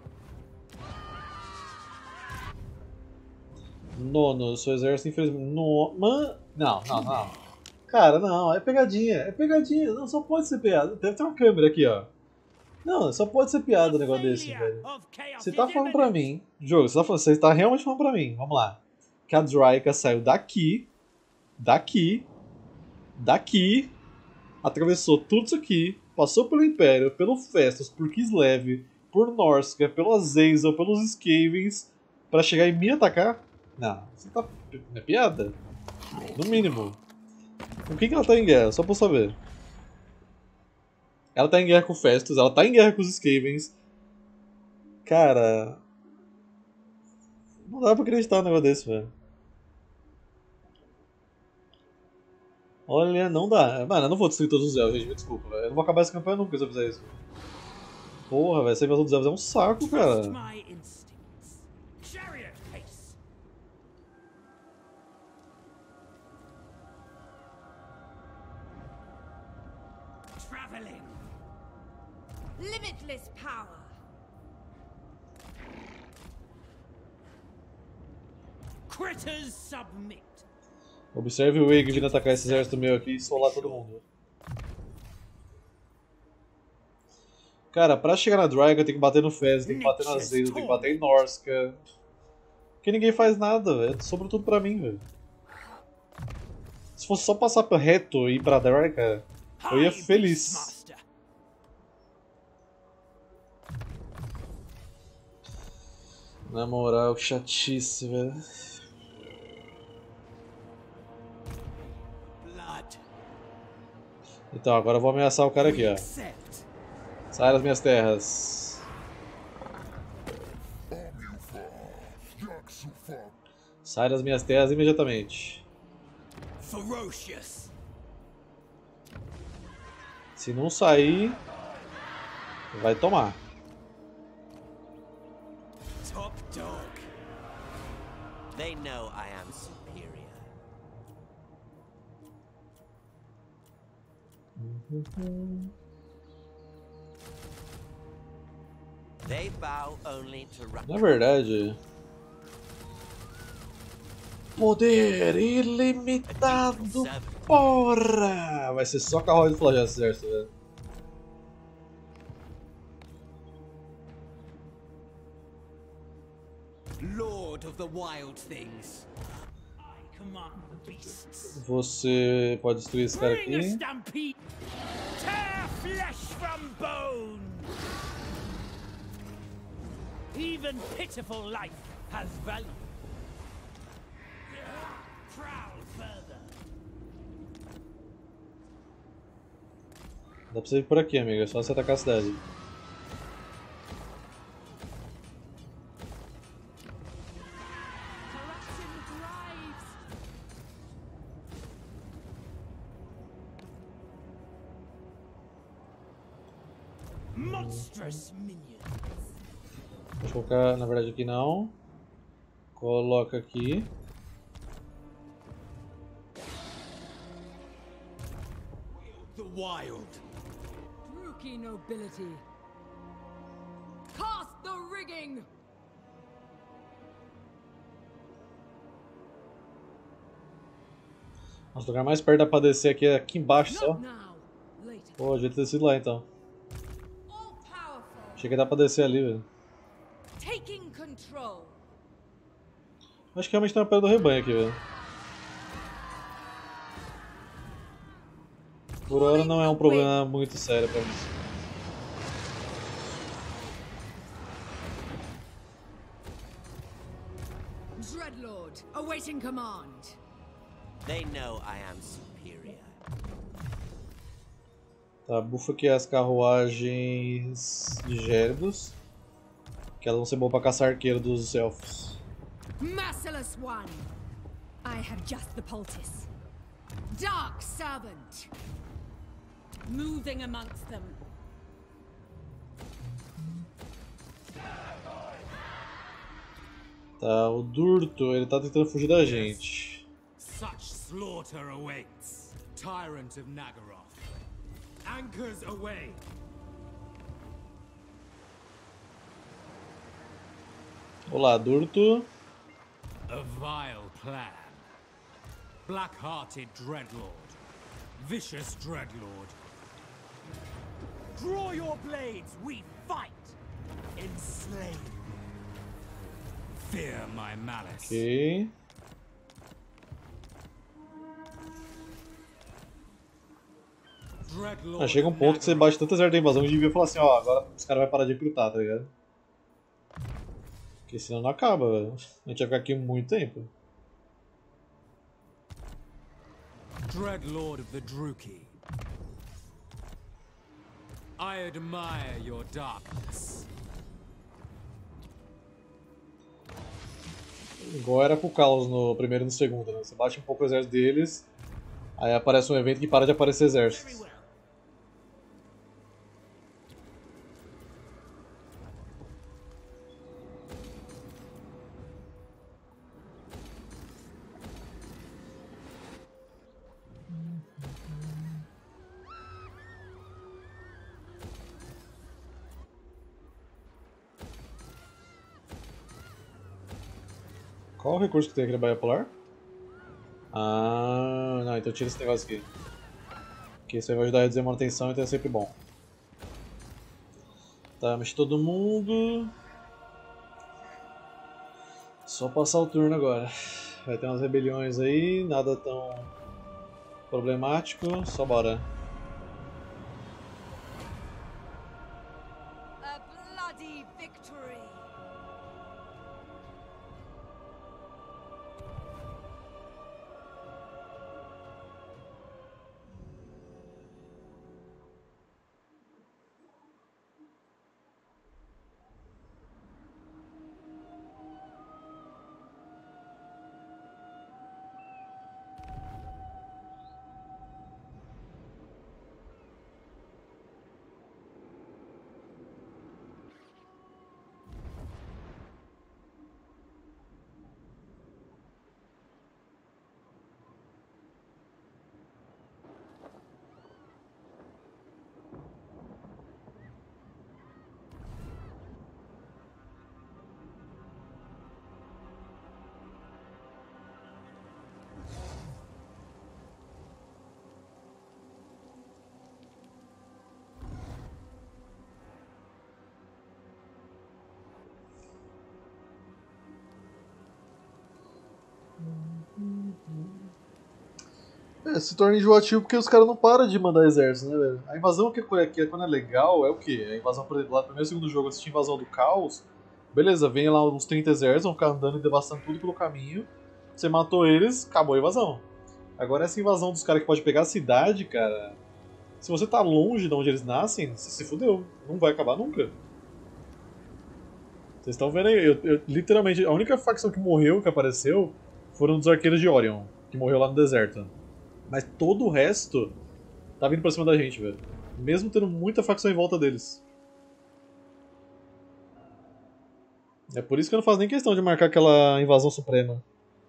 Nono, seu exército infelizmente. No... Man... Não, não, não. Cara, não, é pegadinha. É pegadinha. Não, só pode ser piada. Deve ter uma câmera aqui, ó. Não, só pode ser piada um negócio desse, velho. Você tá falando pra mim, jogo, você tá, falando, você tá realmente falando pra mim, vamos lá. Que a Dryka saiu daqui, daqui, daqui, atravessou tudo isso aqui, passou pelo Império, pelo Festus, por Kislev, por Norsca, pelo Azazel, pelos Skavens, pra chegar e me atacar? Não, você tá. É piada? No mínimo. Com quem que ela tá em guerra? Só pra eu saber. Ela tá em guerra com o Festus, ela tá em guerra com os Skavens. Cara. Não dá pra acreditar num negócio desse, velho. Olha, não dá. Mano, eu não vou destruir todos os elfos, gente, me desculpa, velho. Eu não vou acabar essa campanha nunca se eu fizer isso. Porra, velho, essa invasão dos elfos é um saco, cara. My instincts. Chariot pace. Traveling. Limitless power. Critters submit. Observe o Wig vindo atacar esse exército meu aqui e solar todo mundo. Cara, pra chegar na Dryga tem que bater no Fez, tem que bater na Azazel, tem que bater em Norsca. Porque ninguém faz nada, velho. Sobra tudo pra mim, velho. Se fosse só passar reto e ir pra Dryga, eu ia feliz. Master. Na moral, que chatice, velho. Blood. Então, agora eu vou ameaçar o cara aqui, ó. Accept. Sai das minhas terras. Sai das minhas terras imediatamente. Ferocious. Se não sair, vai tomar. Top dog. They know I am superior. They bow only to Na verdade, poder ilimitado Porra! Vai ser só carruagem do flagelo esse exército, velho. Lord of the wild things. I command the beasts. Você pode destruir esse cara Bring a aqui. stampede. Tear flesh from bone. Even pitiful life has value. Prowl further. Dá pra você ir por aqui, amigo. É só você atacar a cidade. Corruption thrives. Monstrous minions. Deixa eu colocar, na verdade, aqui não. Coloca aqui. The wild. Rookie nobility. Cast the rigging. Nossa, o lugar mais perto dá pra descer aqui é aqui embaixo só. Not now. Later. Pô, devia ter descido lá então. All powerful. Achei que dá pra descer ali, velho. Taking control. Acho que realmente tá perto do rebanho aqui, velho. Por hora não é um problema muito sério pra mim. Dreadlord, awaiting command. They know I am superior. Tá, bufa aqui as carruagens de Gélidos. Que elas vão ser boas pra caçar arqueiro dos elfos. Merciless one. I have just the poultice. Dark servant. Moving amongst them. Tá, o Durto, ele tá tentando fugir da gente. Such slaughter awaits. Tyrant of Nagaroth. Anchors away. Olá, Durto. A vile plan. Black-hearted Dreadlord. Vicious Dreadlord. Draw your blades, we fight! Enslave. Fear my malice. Ok. Dreadlord Ah, chega um of ponto que você Nagaroth. bate tanta exército da invasão que devia falar assim, ó, agora os caras vão parar de recrutar, tá ligado? Porque senão não acaba, velho. A gente vai ficar aqui muito tempo. Dreadlord of the Druki. I admire your darkness. Igual era com o Caos no primeiro e no segundo, né? Você bate um pouco o exército deles, aí aparece um evento que para de aparecer exércitos. Qual o recurso que tem aqui na Baía Polar? Ah, não, então tira esse negócio aqui. Que isso aí vai ajudar a reduzir a manutenção, então é sempre bom. Tá, mexe todo mundo. Só passar o turno agora. Vai ter umas rebeliões aí, nada tão problemático, só bora. A bloody victory. É, se torna enjoativo porque os caras não param de mandar exército, né, velho? A invasão que, que quando é legal é o quê? A invasão, por exemplo, lá no primeiro e segundo jogo, assistir a invasão do caos. Beleza, vem lá uns trinta exércitos, vão ficar andando e devastando tudo pelo caminho. Você matou eles, acabou a invasão. Agora essa invasão dos caras que pode pegar a cidade, cara. Se você tá longe de onde eles nascem, você se fudeu. Não vai acabar nunca. Vocês estão vendo aí, eu, eu, literalmente, a única facção que morreu, que apareceu, foram dos arqueiros de Orion, que morreu lá no deserto. Mas todo o resto tá vindo pra cima da gente, velho. Mesmo tendo muita facção em volta deles. É por isso que eu não faço nem questão de marcar aquela invasão suprema.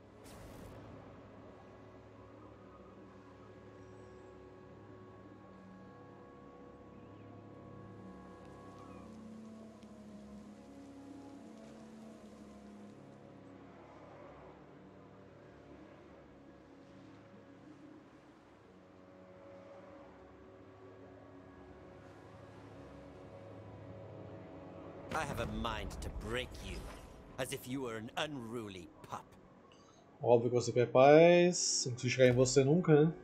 I have a mind to break you, as if you were an unruly pup. Óbvio que você quer paz, não consigo chegar em você nunca, né?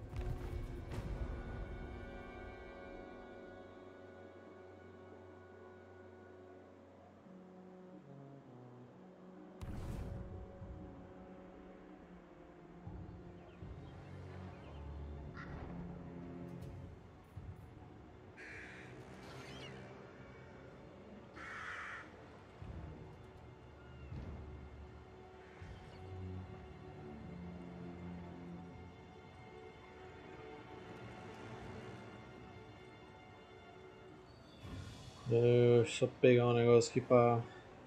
Deixa eu pegar um negócio aqui pra...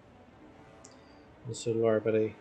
no celular, peraí.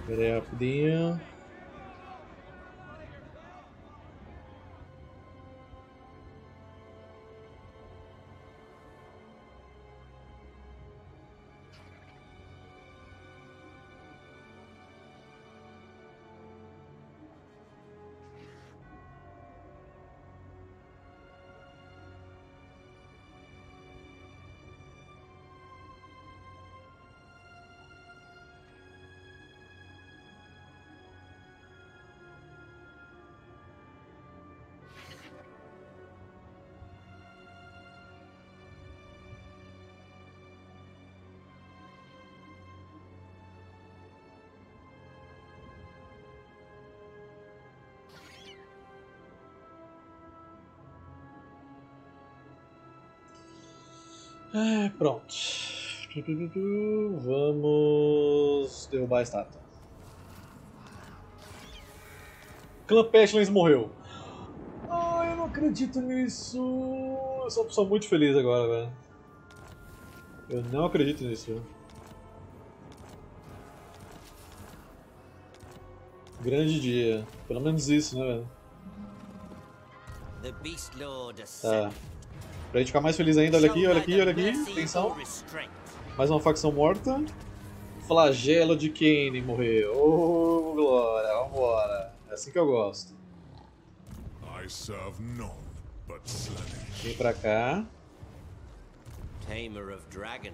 Pera aí rapidinho. É, pronto. Vamos derrubar a estátua. Clã Pestilence morreu. Ah, eu não acredito nisso. Eu sou uma pessoa muito feliz agora, velho. Eu não acredito nisso. Grande dia. Pelo menos isso, né, velho? The Beast Lord Tá. Pra gente ficar mais feliz ainda, olha aqui, olha aqui, olha aqui. Atenção. Mais uma facção morta. Flagelo de Kain morreu. Oh, glória, vambora. É assim que eu gosto. Vem pra cá. Tamer of Dragon.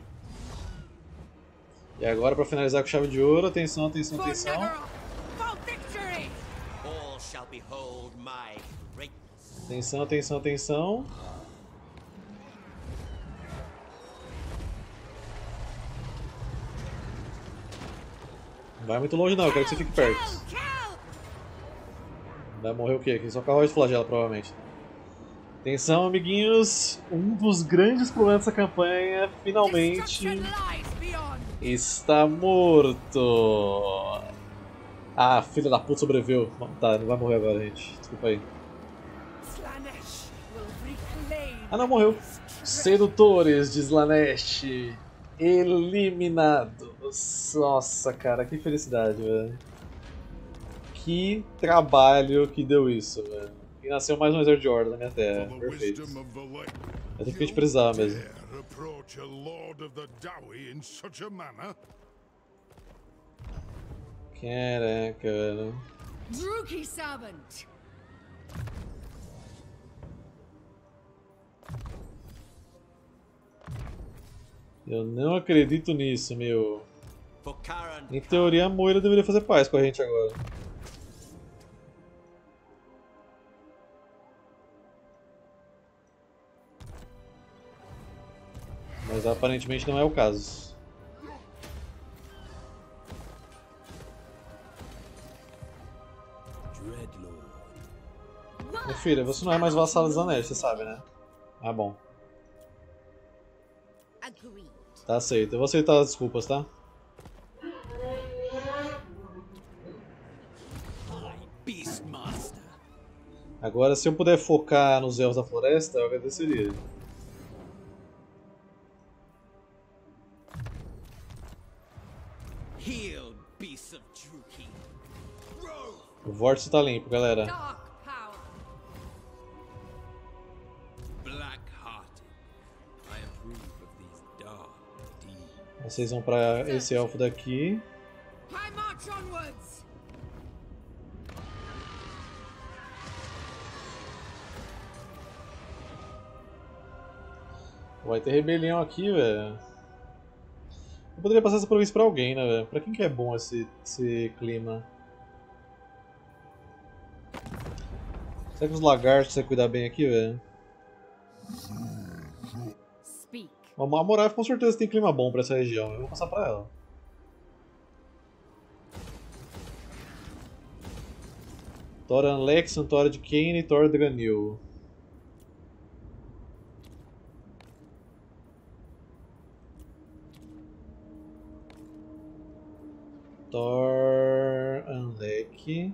E agora pra finalizar com chave de ouro, atenção, atenção, atenção. All shall behold my greatness. Atenção, atenção, atenção. Não vai muito longe não, eu quero que você fique perto. Vai morrer o quê? Aqui só carruagem de flagelo, provavelmente. Atenção, amiguinhos. Um dos grandes problemas dessa campanha, finalmente, está morto. Ah, filha da puta sobreviveu. Tá, não vai morrer agora, gente. Desculpa aí. Ah, não, morreu. Sedutores de Slaanesh eliminados. Nossa, cara, que felicidade, velho. Que trabalho que deu isso, velho. E nasceu mais um exército de Horda na minha terra. Perfeito. É tudo que a gente precisava mesmo. Caraca, velho. Druki servant. Eu não acredito nisso, meu. Em teoria, a Moira deveria fazer paz com a gente agora. Mas aparentemente não é o caso. Minha filha, você não é mais vassalo de Slaanesh, você sabe, né? Ah, bom. Tá aceito. Eu vou aceitar as desculpas, tá? Agora, se eu puder focar nos Elfos da Floresta, eu agradeceria. O vórtice tá limpo, galera. Vocês vão pra esse elfo daqui. Vai ter rebelião aqui, velho. Eu poderia passar essa província pra alguém, né, velho? Pra quem que é bom esse, esse clima? Será que os lagartos você cuidar bem aqui, velho? A Morav com certeza tem clima bom pra essa região, eu vou passar pra ela. Thoran Lexan, Tora de Kain e Tor Dranil. Tor Anlek.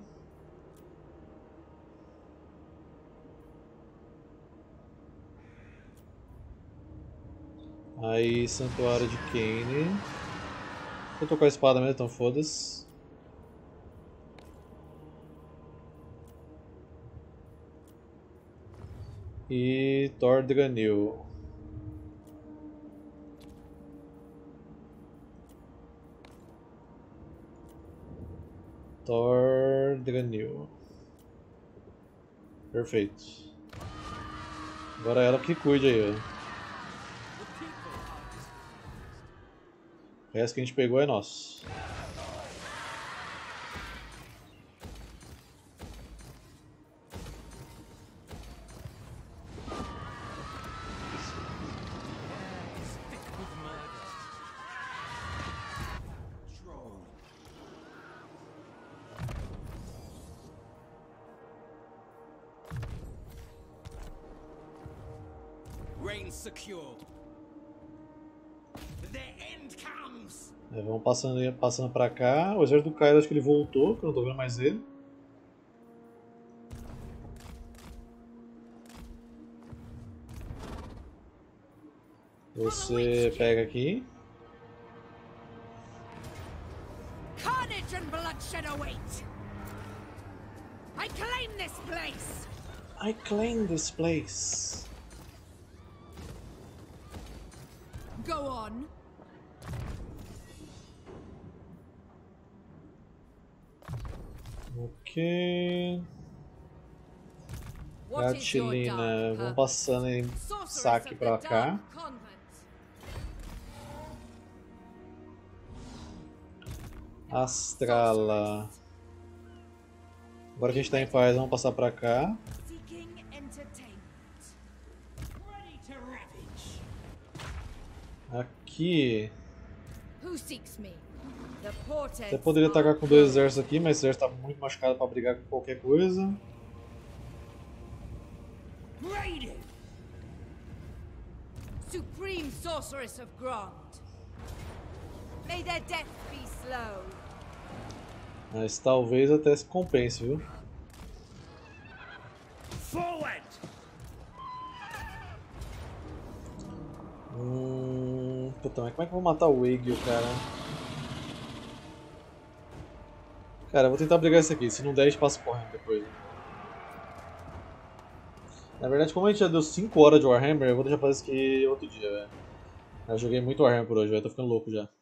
Aí, Santuário de Kain. Eu tô com a espada mesmo, então foda-se. E Tordranil. Tordranil. Perfeito. Agora ela que cuide aí, ó. O resto que a gente pegou é nosso. Reign secure. The end comes. É, vamos passando, passando pra cá. O exército do Caio, acho que ele voltou, que eu não tô vendo mais ele. Você pega aqui. Carnage and bloodshed await. I claim this place. I claim this place. Go on. Ok. What is your Gatilina, dark vamos purpose? passando em Sorceress saque of pra the cá. Dark Convent. Astrala. Agora que a gente tá em paz, vamos passar pra cá. Seeking entertainment. Ready to ravage. Aqui. Who seeks me? The portents Até poderia are atacar com dois good. exércitos aqui, mas esse exército tá muito machucado pra brigar com qualquer coisa. Raiden. Supreme Sorceress of Grond. May their death be slow. Mas talvez até se compense, viu? Forward! Hum. Puta, mas como é que eu vou matar o Egil, cara? Cara, eu vou tentar brigar esse aqui. Se não der, a gente passa correndo depois. Na verdade, como a gente já deu cinco horas de Warhammer, eu vou deixar fazer isso aqui outro dia, velho. Eu joguei muito Warhammer por hoje, velho. Tô ficando louco já.